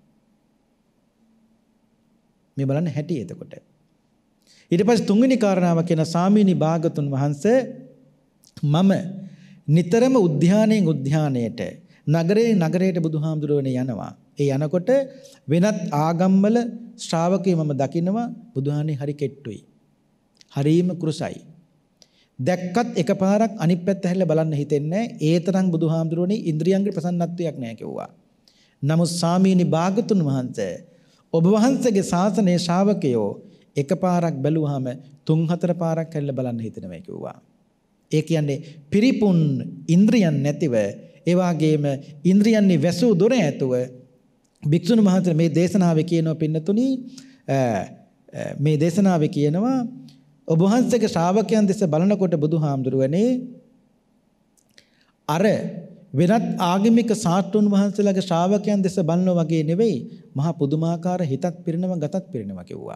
S2: මේ බලන්න හැටි එතකොට. ඊට පස්සේ තුන්වෙනි කාරණාව කියන සාමීනි භාගතුන් වහන්සේ මම නිතරම උද්‍යානයෙන් උද්‍යානයට නගරේ නගරයට බුදුහාමුදුරුවනේ යනවා. ඒ යනකොට වෙනත් ආගම්වල ශ්‍රාවකයෝ මම දකිනවා බුදුහානේ හරි කෙට්ටුයි. හරීම කුරුසයි. දැක්කත් එකපාරක් අනිත් පැත්ත හැරිලා බලන්න හිතෙන්නේ නැහැ. ඒ තරම් බුදුහාමුදුරුවනේ ඉන්ද්‍රියන්ගේ ප්‍රසන්නත්වයක් නැහැ කිව්වා. නමුත් සාමීනි භාගතුන් වහන්සේ ඔබ වහන්සේගේ ශාසනයේ ශ්‍රාවකයෝ එකපාරක් බැලුවාම තුන් හතර පාරක් හැරිලා බලන්න හිතෙනවා කිව්වා. ඒ කියන්නේ පිරිපුන් ඉන්ද්‍රියන් නැතිව ඒ වගේම ඉන්ද්‍රියන්නි වැසූ දොර ඇතුව භික්ෂුන් වහන්සේ මේ දේශනාවේ කියනවා පින්නතුනි මේ දේශනාවේ කියනවා ඔබ වහන්සේගේ ශ්‍රාවකයන් දෙස බලනකොට බුදුහාමුදුරුවනේ අර වෙනත් ආගමික සාස්ත්‍රුන් වහන්සේලාගේ ශ්‍රාවකයන් දෙස බලනවා වගේ නෙවෙයි මහා පුදුමාකාර හිතක් පිරිනව ගතක් පිරිනව කිව්වා.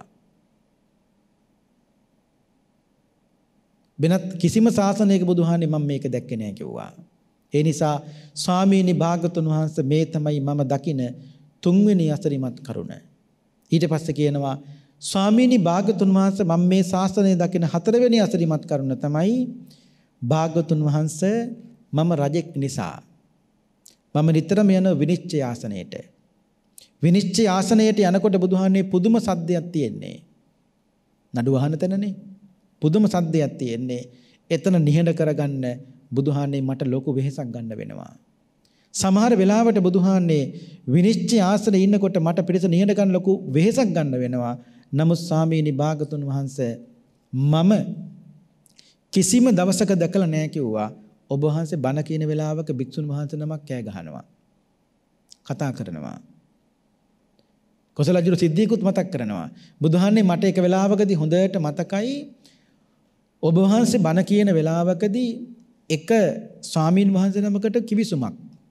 S2: වෙනත් කිසිම ශාසනයක බුදුහානේ මම මේක දැක්කේ නෑ කිව්වා. ඒ නිසා ස්වාමීනි භාගතුන් වහන්සේ මේ තමයි මම දකින තුන්වෙනි අසරිමත් කරුණ. ඊට පස්සේ කියනවා ස්වාමීනි භාගතුන් වහන්සේ මම මේ ශාසනය දකින හතරවෙනි අසරිමත් කරුණ තමයි භාගතුන් වහන්සේ මම රජෙක් නිසා මම නිතරම යන විනිශ්චය ආසනයේට. විනිශ්චය ආසනයේට යනකොට බුදුහානේ පුදුම සද්දයක් තියෙන්නේ. නඩු අහන තැනනේ. පුදුම සද්දයක් තියෙන්නේ. එතන නිහඬ කරගන්න බුදුහානේ මට ලොකු වෙහෙසක් ගන්න වෙනවා. සමහර වෙලාවට බුදුහානේ විනිශ්චය ආසනයේ ඉන්නකොට මට පිළිස නිහඬ ගන්න ලොකු වෙහෙසක් ගන්න වෙනවා. නමුත් ස්වාමීනි භාගතුන් වහන්සේ මම කිසිම දවසක දැකලා නැහැ කිව්වා. ඔබ වහන්සේ බණ කියන වෙලාවක භික්ෂුන් වහන්සේ නමක් කෑ ගහනවා. කතා කරනවා. කොසල් රජු සිද්ධියකුත් මතක් කරනවා. බුදුහානේ මට එක වෙලාවකදී හොඳට මතකයි ඔබ වහන්සේ බණ කියන වෙලාවකදී එක ස්වාමීන් වහන්සේ නමකට කිවිසුමක්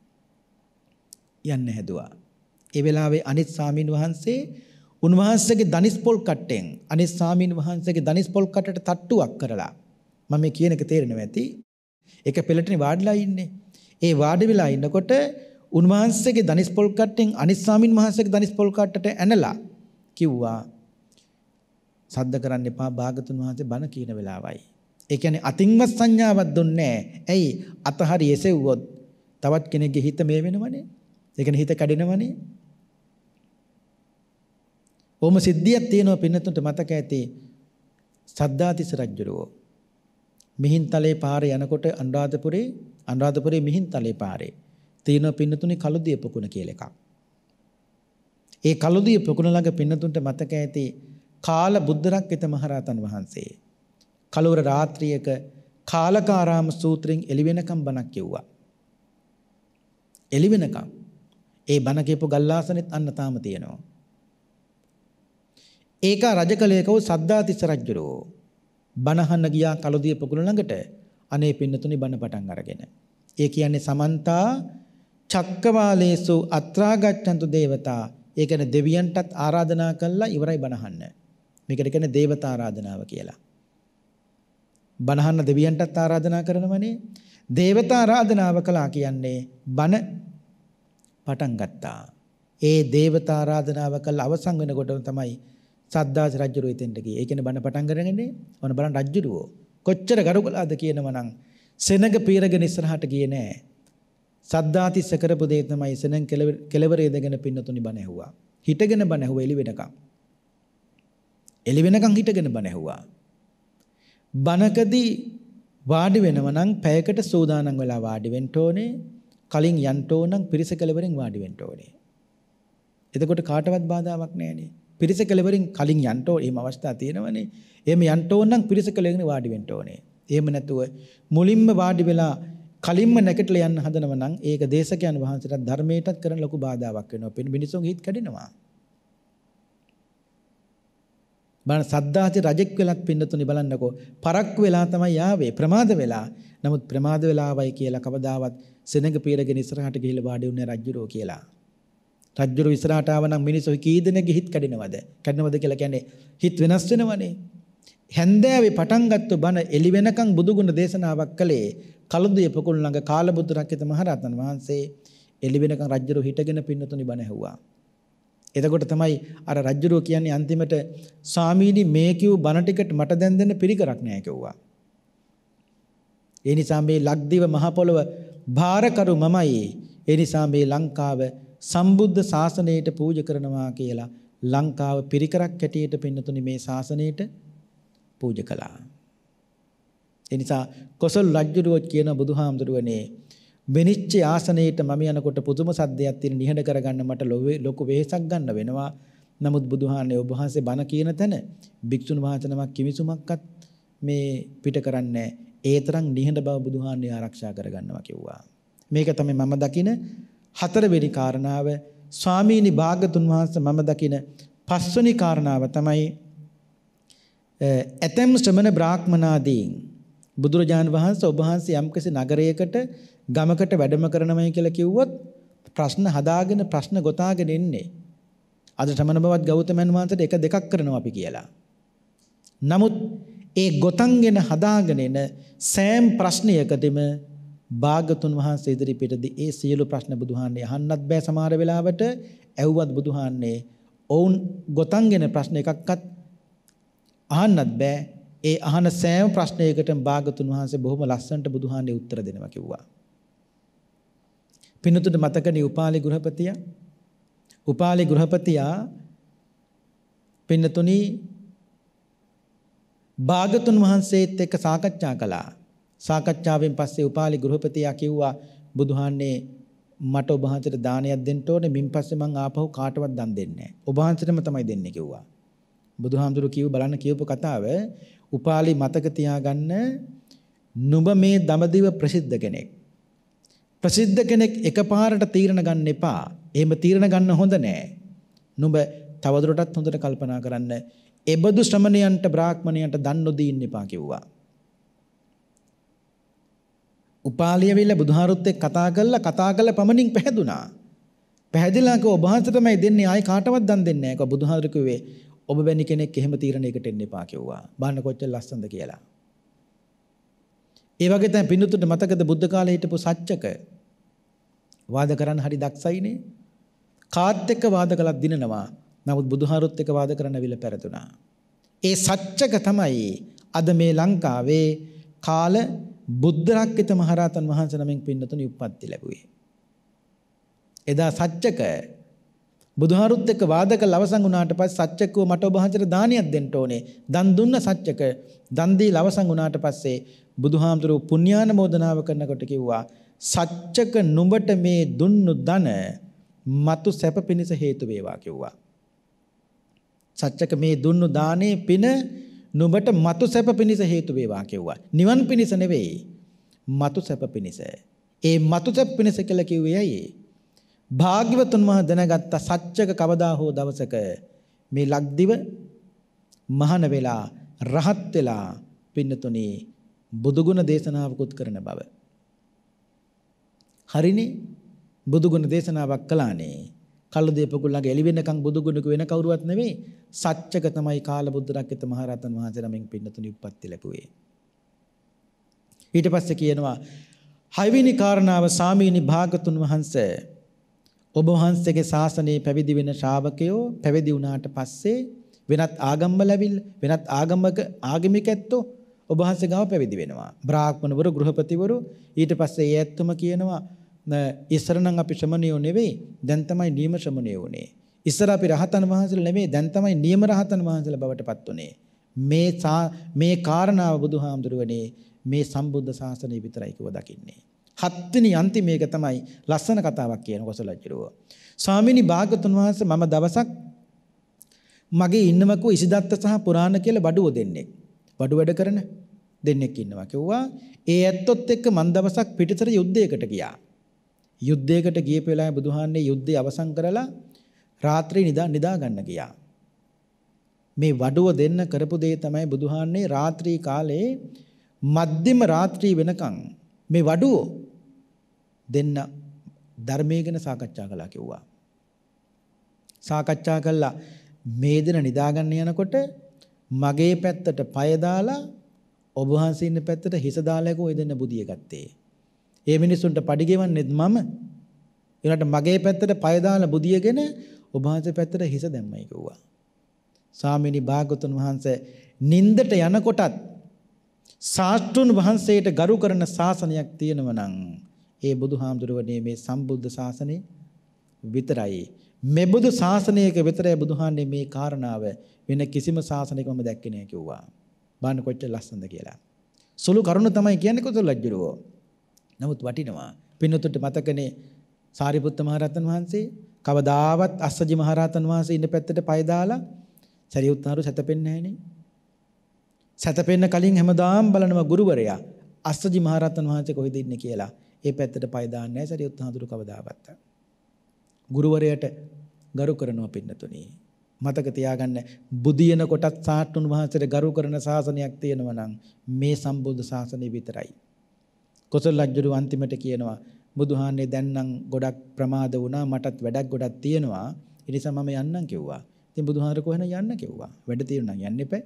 S2: යන්න හැදුවා. ඒ වෙලාවේ අනිත් ස්වාමීන් වහන්සේ උන්වහන්සේගේ දනිස් පොල් කට්ටෙන් අනිත් ස්වාමීන් වහන්සේගේ දනිස් පොල් කටට තට්ටුවක් කරලා මම මේ කියන එක තේරෙනවා ඇති. ඒක පෙළටනේ වාඩිලා ඉන්නේ. ඒ වාඩි වෙලා ඉන්නකොට උන්වහන්සේගේ දනිස් පොල් කට්ටෙන් අනිත් ස්වාමීන් වහන්සේගේ දනිස් පොල් කට්ටට ඇනලා කිව්වා සද්ද කරන්න එපා භාගතුන් වහන්සේ බණ කියන වෙලාවයි. ඒ කියන්නේ අතින්වත් සංඥාවක් දුන්නේ නැහැ. ඇයි? අතහරි එසෙව්වොත් තවත් කෙනෙක්ගේ හිත මේ වෙනවනේ. ඒ කියන්නේ හිත කැඩෙනවනේ. ඕම සිද්ධියක් තියෙනවා පින්නතුන්ට මතක ඇති. සද්ධාතිස්ස රජුරෝ මිහින්තලේ පාරේ යනකොට අනුරාධපුරේ අනුරාධපුරේ මිහින්තලේ පාරේ තියෙනවා පින්නතුනේ කළුදිය පොකුණ කියලා එකක්. ඒ කළුදිය පොකුණ ළඟ පින්නතුන්ට මතක ඇති කාල බුද්ධරක්කිත මහරහතන් වහන්සේ කලවර රාත්‍රියක කාලකාරාම සූත්‍රයෙන් එළිවෙනකම් බණක් කිව්වා. එළිවෙනකම් ඒ බණ කියපු ගල්ලාසනෙත් අන්න තාම තියෙනවා. ඒක රජකලයකව සද්ධාතිස්ස රජුරෝ බණහන්න ගියා කළුදිය පොකුණ ළඟට. අනේ පින්නතුනි බණ පටන් අරගෙන. ඒ කියන්නේ සමන්තා චක්කවාලේසු අත්‍රාගච්ඡන්තු දේවතා. ඒ කියන්නේ දෙවියන්ටත් ආරාධනා කළා ඉවරයි බණහන්න. මේකට කියන්නේ දේවතා ආරාධනාව කියලා. බණහන්න දෙවියන්ටත් ආරාධනා කරනවනේ. දේවතා ආරාධනාව කළා කියන්නේ බණ පටන් ගත්තා. ඒ දේවතා ආරාධනාව කළා අවසන් වෙනකොටම තමයි සද්දාස රජුරු එතෙන්ට ගියේ. ඒ කියන්නේ බණ පටන් ගන්නනේ. ඔන්න බලන්න රජුරුවෝ කොච්චර ගරු කළාද කියනවනම් සෙනඟ පීරගෙන ඉස්සරහට ගියේ නෑ. සද්දාතිස්ස කරපු දේ තමයි සෙනඟ කෙලවරේ දගෙන පින්නතුනි බණ ඇහුවා. හිටගෙන බණ ඇහුවා එළි වෙනකම්. එළි වෙනකම් හිටගෙන බණ ඇහුවා. බණකදී වාඩි වෙනව නම් පැයකට සූදානම් වෙලා වාඩි වෙන්න ඕනේ. කලින් යන්න ඕන නම් පිරිස කෙලවරෙන් වාඩි වෙන්න ඕනේ. එතකොට කාටවත් බාධාවක් නැහැනේ. පිරිස කෙලවරෙන් කලින් යන්න ඕනේ. එහෙම අවස්ථා තියෙනවනේ. එහෙම යන්න ඕන නම් පිරිස කෙලවරෙන් වාඩි වෙන්න ඕනේ. එහෙම නැතුව මුලින්ම වාඩි වෙලා කලින්ම නැකටලා යන්න හදනව නම් ඒක දේශකයන් වහන්සේට ධර්මයටත් කරන ලොකු බාධාවක් වෙනවා. පින් මිනිසුන්ගේ හිත කැඩෙනවා. බණ සද්දාති රජෙක් වෙලත් පින්නතුනි බලන්නකෝ පරක් වෙලා තමයි ආවේ ප්‍රමාද වෙලා. නමුත් ප්‍රමාද වෙලාවයි කියලා කවදාවත් සෙනඟ පීරගෙන ඉස්සරහට ගිහිල්ලා වාඩි වුණේ රජුරෝ කියලා. රජුරෝ ඉස්සරහට ආව නම් මිනිස්සු කී දෙනෙක්ගේ හිත කැඩෙනවද? කැඩෙනවද කියලා කියන්නේ හිත වෙනස් වෙනවනේ. හැන්දෑවේ පටන් ගත්ත බණ එළි වෙනකන් බුදුගුණ දේශනාවක් කළේ කලුදිය පොකුල් ළඟ කාලබුද්ධ රක්කිත මහරහතන් වහන්සේ. එළි වෙනකන් රජුරෝ හිටගෙන පින්නතුනි බණ ඇහුවා. එතකොට තමයි අර රජුරෝ කියන්නේ අන්තිමට ස්වාමීනි මේ කිව් බණ ටිකට මට දැන් දෙන්න පිරිකරක් නැහැ කිව්වා. ඒ නිසා මේ ලක්දිව මහ පොළව භාරකරු මමයි. ඒ නිසා මේ ලංකාව සම්බුද්ධ ශාසනයට පූජා කරනවා කියලා ලංකාව පිරිකරක් හැටියට පින්නතුනි මේ ශාසනයට පූජා කළා. ඒ නිසා කොසල් රජුරෝ කියන බුදුහාමුදුරුවනේ වෙනිච්ච ආසනයේට මම යනකොට පුදුම සද්දයක් තියෙන නිහඬ කරගන්න මට ලොකු වෙහෙසක් ගන්න වෙනවා. නමුත් බුදුහාන්නේ ඔබ වහන්සේ බණ කියන තැන භික්ෂුන් වහන්සේ නමක් කිවිසුමක්වත් මේ පිට කරන්නේ ඒ තරම් නිහඬ බව බුදුහාන්නේ ආරක්ෂා කරගන්නවා කිව්වා. මේක තමයි මම දකින හතරවෙනි කාරණාව. ස්වාමීනි භාගතුන් වහන්සේ මම දකින පස්වෙනි කාරණාව තමයි ඇතැම් ශ්‍රමණ බ්‍රාහ්මනාදීන් බුදුරජාණන් වහන්සේ ඔබ වහන්සේ යම්කිසි නගරයකට ගමකට වැඩම කරනමයි කියලා කිව්වොත් ප්‍රශ්න හදාගෙන ප්‍රශ්න ගොතාගෙන එන්නේ. අද ශ්‍රමණ බවත් ගෞතමයන් වහන්සේට එක දෙකක් කරනවා අපි කියලා. නමුත් ඒ ගොතන්ගෙන හදාගෙන එන සෑම ප්‍රශ්නයකදීම භාගතුන් වහන්සේ ඉදිරිපිටදී ඒ සියලු ප්‍රශ්න බුදුහාන්නේ අහන්නත් බෑ සමහර වෙලාවට. ඇහුවත් බුදුහාන්නේ ඔවුන් ගොතන්ගෙන ප්‍රශ්න එකක්වත් අහන්නත් බෑ. ඒ අහන සෑම ප්‍රශ්නයකටම භාගතුන් වහන්සේ බොහොම ලස්සනට බුදුහාන්නේ උත්තර දෙනවා කිව්වා. පින්නතුට මතකනේ උපාලි ගෘහපතියා. උපාලි ගෘහපතියා පින්නතුනි භාගතුන් වහන්සේත් එක්ක සාකච්ඡා කළා. සාකච්ඡාවෙන් පස්සේ උපාලි ගෘහපතියා කිව්වා බුදුහාන්නේ මට ඔබ වහන්සේට දානයක් දෙන්න ඕනේ. මින් පස්සේ මං ආපහු කාටවත් දන් දෙන්නේ නැහැ. ඔබ වහන්සේටම තමයි දෙන්නේ කිව්වා. බුදුහාමුදුරු කිව්ව බලන්න කියපු කතාව උපාලි මතක තියාගන්න. නුඹ මේ දඹදිව ප්‍රසිද්ධ කෙනෙක්. ප්‍රසිද්ධ කෙනෙක් එකපාරට තීරණ ගන්න එපා. එහෙම තීරණ ගන්න හොඳ නෑ. නුඹ තවදුරටත් හොඳට කල්පනා කරන්න. එබඳු ශ්‍රමණයන්ට බ්‍රාහ්මණයන්ට දන් නොදී ඉන්න එපා කිව්වා. උපාලිය විල බුදුහාරුත් එක්ක කතා කළා කතා කළා පමණින් පැහැදුනා. පැහැදිලා කිව්වා ඔබ වහන්සේ තමයි දෙන්නේ ආයි කාටවත් දන් දෙන්නේ නැහැ. කිව්වා බුදුහාරු කිව්වේ ඔබ වැනි කෙනෙක් එහෙම තීරණයකට එන්න එපා කිව්වා. බලන්න කොච්චර ලස්සනද කියලා. ඒ වගේ තමයි පින්නතුන්ට මතකද බුද්ධ කාලේ හිටපු සච්චක වාද කරන්න හරි දක්ෂයිනේ. කාත් එක්ක වාද කළත් දිනනවා. නමුත් බුදුහාරුත් එක්ක වාද කරන්න විල පෙරතුණා. ඒ සච්චක තමයි අද මේ ලංකාවේ කාල බුද්ධ රක්කිත මහරහතන් වහන්සේ නමින් පින්නතුනි උප්පත්ති ලැබුවේ. එදා සච්චක බුදුහාරුත් එක්ක වාද කළ අවසන් වුණාට පස්සේ සච්චකව මට ඔබ වහන්සේට දානියක් දෙන්න ඕනේ. දන් දුන්න සච්චක දන් දීලා අවසන් වුණාට පස්සේ බුදුහාමුදුරුවෝ පුණ්‍යානුමෝදනාව කරනකොට කිව්වා සච්චක නුඹට මේ දුන්නු ධන මතු සැප පිණිස හේතු වේවා කිව්වා. සච්චක මේ දුන්නු දානේ පින නුඹට මතු සැප පිණිස හේතු වේවා කිව්වා. නිවන් පිණිස නෙවෙයි මතු සැප පිණිස. ඒ මතු සැප පිණිස කියලා කිව්වේ ඇයි? භාග්‍යවතුන් වහන්සේ දැනගත්ත සච්චක කවදා හෝ දවසක මේ ලක්දිව මහාන වෙලා රහත් වෙලා පින්නතුනි බුදුගුණ දේශනාවකුත් කරන බව. හරිනේ බුදුගුණ දේශනාවක් කළානේ. කල්ලදීපකුල්ලගේ එළි වෙනකන් බුදුගුණක වෙන කවුරුවත් නෙවෙයි සච්චක තමයි කාල බුද්ධ රක්කිත මහරහතන් වහන්සේ නමින් පින්නතුනි උප්පත්ති ලැබුවේ. ඊට පස්සේ කියනවා හයවෙනි කාරණාව සාමීනි භාගතුන් වහන්සේ ඔබ වහන්සේගේ ශාසනයේ පැවිදි වෙන ශ්‍රාවකයෝ පැවිදි වුණාට පස්සේ වෙනත් ආගම්වල ඇවිල්ලා වෙනත් ආගමක ආගමිකැත්තෝ ඔබ වහන්සේ ගාව පැවිදි වෙනවා. බ්‍රාහ්මණවරු ගෘහපතිවරු ඊට පස්සේ ඒ ඇත්තම කියනවා ඉස්සර නම් අපි ශ්‍රමණයෝ නෙවෙයි දැන් තමයි නියම ශ්‍රමණයෝ උනේ. ඉස්සර අපි රහතන් වහන්සේලා නෙවෙයි දැන් තමයි නියම රහතන් වහන්සේලා බවට පත් උනේ. මේ මේ කාරණාව බුදුහාමුදුරුවනේ මේ සම්බුද්ධ ශාසනය විතරයි කිව්ව දකින්නේ. හත්වෙනි අන්තිම එක තමයි ලස්සන කතාවක් කියන කොසල් රජුරෝ. ස්වාමීනි භාගතුන් වහන්සේ මම දවසක් මගේ ඉන්නමකෝ ඉසිදත්ත සහ පුරාණ කියලා බඩුව දෙන්නේ. බඩු වැඩ කරන දෙන්නෙක් ඉන්නවා කිව්වා. ඒ ඇත්තොත් එක්ක මන් දවසක් පිටිසර යුද්ධයකට ගියා. යුද්ධයකට ගියපු වෙලාවේ බුදුහාන්නේ යුද්ධය අවසන් කරලා රාත්‍රී නිදා නිදා ගන්න ගියා. මේ වඩුව දෙන්න කරපු දේ තමයි බුදුහාන්නේ රාත්‍රී කාලේ මධ්‍යම රාත්‍රී වෙනකන් මේ වඩුව දෙන්න ධර්මයේ ගැන සාකච්ඡා කළා කිව්වා. සාකච්ඡා කළා මේ දින නිදා ගන්න යනකොට මගේ පැත්තට පය දාලා ඔබ වහන්සේ ඉන්න පැත්තට හිස දාලා කොයි දෙන්න බුදිය ගත්තේ. ඒ මිනිසුන්ට පඩි ගෙවන්නේත් මම. ඊළඟට මගේ පැත්තට පය දාලා බුදියගෙන ඔබ වහන්සේ පැත්තට හිස දැම්මයි කිව්වා. ස්වාමීනි භාගතුන් වහන්සේ නින්දට යනකොටත් ශාස්ත්‍රුන් වහන්සේට ගරු කරන ශාසනයක් තියෙනවා නම් ඒ බුදුහාමුදුරුවනේ මේ සම්බුද්ධ ශාසනය විතරයි. මේ බුදු ශාසනයක විතරයි බුදුහාන්නේ මේ කාරණාව වෙන කිසිම ශාසනයක මම දැක්කේ නෑ කිව්වා. බාන්න කොච්චර ලස්සනද කියලා. සුළු කරුණ තමයි කියන්නේ කොසල් රජුරෝ. නමුත් වටිනවා. පින්නතුන්ට මතකනේ සාරිපුත්ත මහරහතන් වහන්සේ කවදාවත් අස්සජි මහරහතන් වහන්සේ ඉන්න පැත්තට පය දාලා සරියුත් මහරු සැතපෙන්නේ නැහනේ. සැතපෙන්න කලින් හැමදාම බලනවා ගුරුවරයා අස්සජි මහරහතන් වහන්සේ කොහෙද ඉන්නේ කියලා. ඒ පැත්තට පය දාන්නේ නැහැ සරියුත් මහතුරු කවදාවත්. ගුරුවරයාට ගරු කරනවා පින්නතුනි. මතක තියාගන්න බුදියන කොටත් සාට්ටුන් වහන්සේට ගරු කරන ශාසනයක් තියෙනවා නම් මේ සම්බුද්ධ ශාසනය විතරයි. කොසල් රජුරු අන්තිමට කියනවා බුදුහාන්නේ දැන් නම් ගොඩක් ප්‍රමාද වුණා මටත් වැඩක් ගොඩක් තියෙනවා. ඒ නිසා මම යන්නම් කිව්වා. ඉතින් බුදුහාර කොහෙන යන්න කිව්වා. වැඩ තියෙනවා නම් යන්න එපා.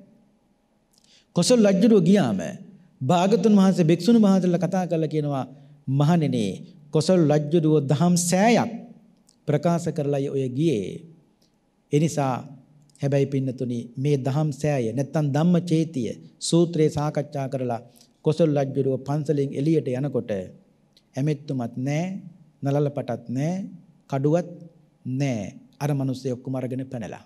S2: කොසල් රජුරු ගියාම භාගතුන් වහන්සේ භික්ෂුණු මහතෙලා කතා කරලා කියනවා මහණෙනි කොසල් රජුරුව දහම් සෑයක් ප්‍රකාශ කරලා ඔය ගියේ. ඒ නිසා හැබැයි පින්නතුනි මේ දහම් සෑය නැත්තම් ධම්මචේතිය සූත්‍රේ සාකච්ඡා කරලා කොසල් රජුරුව පන්සලෙන් එළියට යනකොට ඇමෙත්තුමත් නැහැ, නලලපටත් නැහැ, කඩුවත් නැහැ. අර මිනිස්සු ඔක්කොම අරගෙන පැනලා.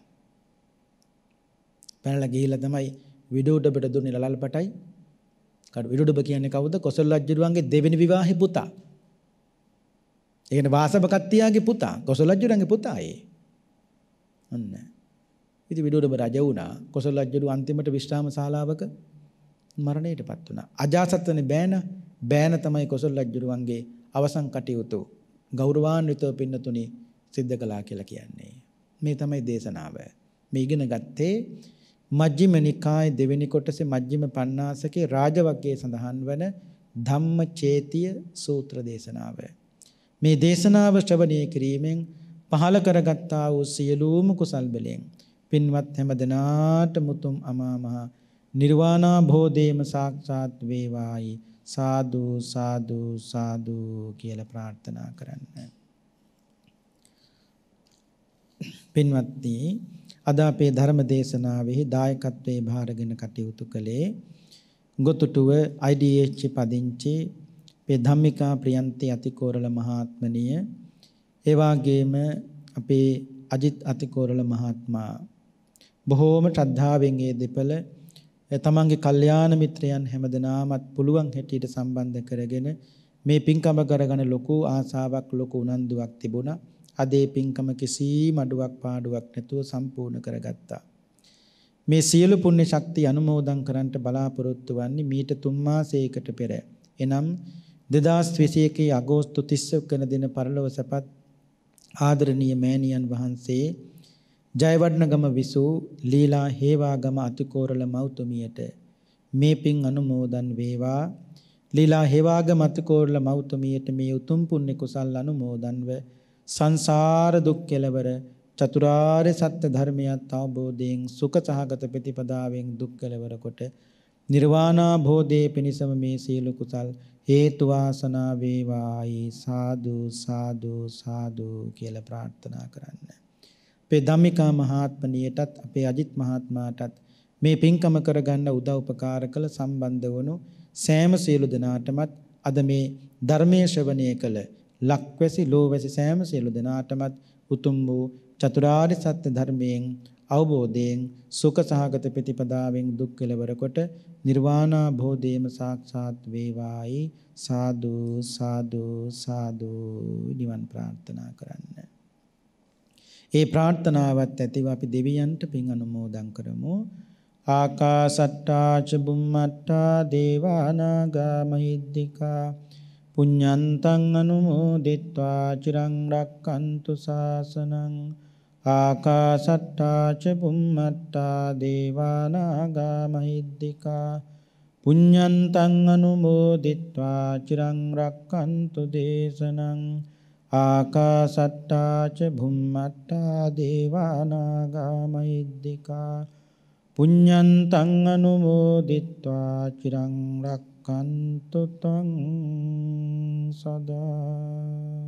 S2: පැනලා ගිහිල්ලා තමයි විඩුඩබට දුන්නේ නලලපටයි. කඩු විඩුඩබ කියන්නේ කවුද? කොසල් රජුරුවන්ගේ දෙවෙනි විවාහේ පුතා. ඒ කියන්නේ වාසව කත්තියාගේ පුතා. කොසල් රජුරුවන්ගේ පුතා ඒ. අන්න. ඉතින් විඩුඩබ රජ වුණා. කොසල් රජුරුව අන්තිමට විශ්‍රාම ශාලාවක මරණයටපත් වුණා. අජාසත්තනේ බෑන බෑන තමයි කොසල් රජුරුවන්ගේ අවසන් කටයුතු ගෞරවාන්විතව පින්නතුනි සිද්ධ කළා කියලා කියන්නේ. මේ තමයි දේශනාව. මේ ඉගෙන ගත්තේ මජ්ක්‍ධිම නිකායේ දෙවෙනි කොටසේ මජ්ක්‍ධිම පඤ්ඤාසකේ රාජවග්ගයේ සඳහන් වන ධම්මචේතිය සූත්‍ර දේශනාව. මේ දේශනාව ශ්‍රවණය කිරීමෙන් පහළ කරගත්තා වූ සියලුම කුසල් බලයෙන් පින්වත් හැම දෙනාට මුතුම් අමා මහ නිර්වාණාභෝධේම සාක්ෂාත් වේවායි සාදු සාදු සාදු කියලා ප්‍රාර්ථනා කරන්න. පින්වත්නි අද අපේ ධර්ම දේශනාවෙහි දායකත්වයේ භාරගෙන කටයුතු කළේ ගොතුටුව ආයි ඩී එච් පදිංචි අපේ ධම්මිකා ප්‍රියන්ති අතිකෝරළ මහත්මනිය, ඒ වගේම අපේ අජිත් අතිකෝරළ මහත්මයා බොහෝම ශ්‍රද්ධාවෙන් ඒ දෙපළ තමන්ගේ කල්යාණ මිත්‍රයන් හැමදෙනාමත් පුළුවන් හැටියට සම්බන්ධ කරගෙන මේ පින්කම කරගෙන ලොකු ආසාවක් ලොකු උනන්දුවක් තිබුණා. අද ඒ පින්කම කිසිම අඩුවක් පාඩුවක් නැතුව සම්පූර්ණ කරගත්තා. මේ සියලු පුණ්‍ය ශක්තිය අනුමෝදන් කරන්නට බලාපොරොත්තු වන්නේ මීට තුන් මාසයකට පෙර එනම් දෙදාස් විසි එකේ අගෝස්තු තිස් වෙනි දින පරලොව සැපත් ආදරණීය මෑණියන් වහන්සේ ජයවඩනගම විසූ ලීලා හේවාගම අතිකෝරළ මෞතුමියට මේ පින් අනුමෝදන් වේවා. ලීලා හේවාගම අතිකෝරළ මෞතුමියට මේ උතුම් පුණ්‍ය කුසල් අනුමෝදන්ව සංසාර දුක් කෙලවර චතුරාර්ය සත්‍ය ධර්මයත් අවබෝධයෙන් සුඛ සහගත ප්‍රතිපදාවෙන් දුක් කෙලවර කොට නිර්වාණාභෝධයේ පිණසම මේ සීල කුසල් හේතු වාසනා වේවායි සාදු සාදු සාදු කියලා ප්‍රාර්ථනා කරන්න. අපේ ධම්මිකා මහත්මනියටත් අපේ අජිත් මහත්මයාටත් මේ පින්කම කරගන්න උදව් උපකාර කළ සම්බන්ධ වුණු සෑම සියලු දෙනාටමත් අද මේ ධර්මයේ ශ්‍රවණය කළ ලක්වැසි ලෝවැසි සෑම සියලු දෙනාටමත් උතුම් වූ චතුරාර්ය සත්‍ය ධර්මයෙන් අවබෝධයෙන් සුඛ සහගත ප්‍රතිපදාවෙන් දුක් කෙලවර කොට නිර්වාණාභෝධයම සාක්ෂාත් වේවායි සාදු සාදු සාදු නිවන් ප්‍රාර්ථනා කරන්න. ඒ ප්‍රාර්ථනාවත් ඇතිව අපි දෙවියන්ට පින් අනුමෝදන් කරමු. ආකාසට්ටා ච බුම්මට්ටා දේවා නාග මහිද්దికා පුඤ්ඤන්තං අනුමෝදිත්වා චිරං රක්칸තු ශාසනං ආකාසට්ටා ච බුම්මට්ටා දේවා නාග මහිද්దికා පුඤ්ඤන්තං අනුමෝදිත්වා චිරං රක්칸තු දේශනං ආකාසට්ටා ච බුම්මට්ටා දේවා නාග මහිද්దికා පුඤ්ඤන්තං අනුමෝදිත්වා චිරං රක්칸තු ත්වං සදා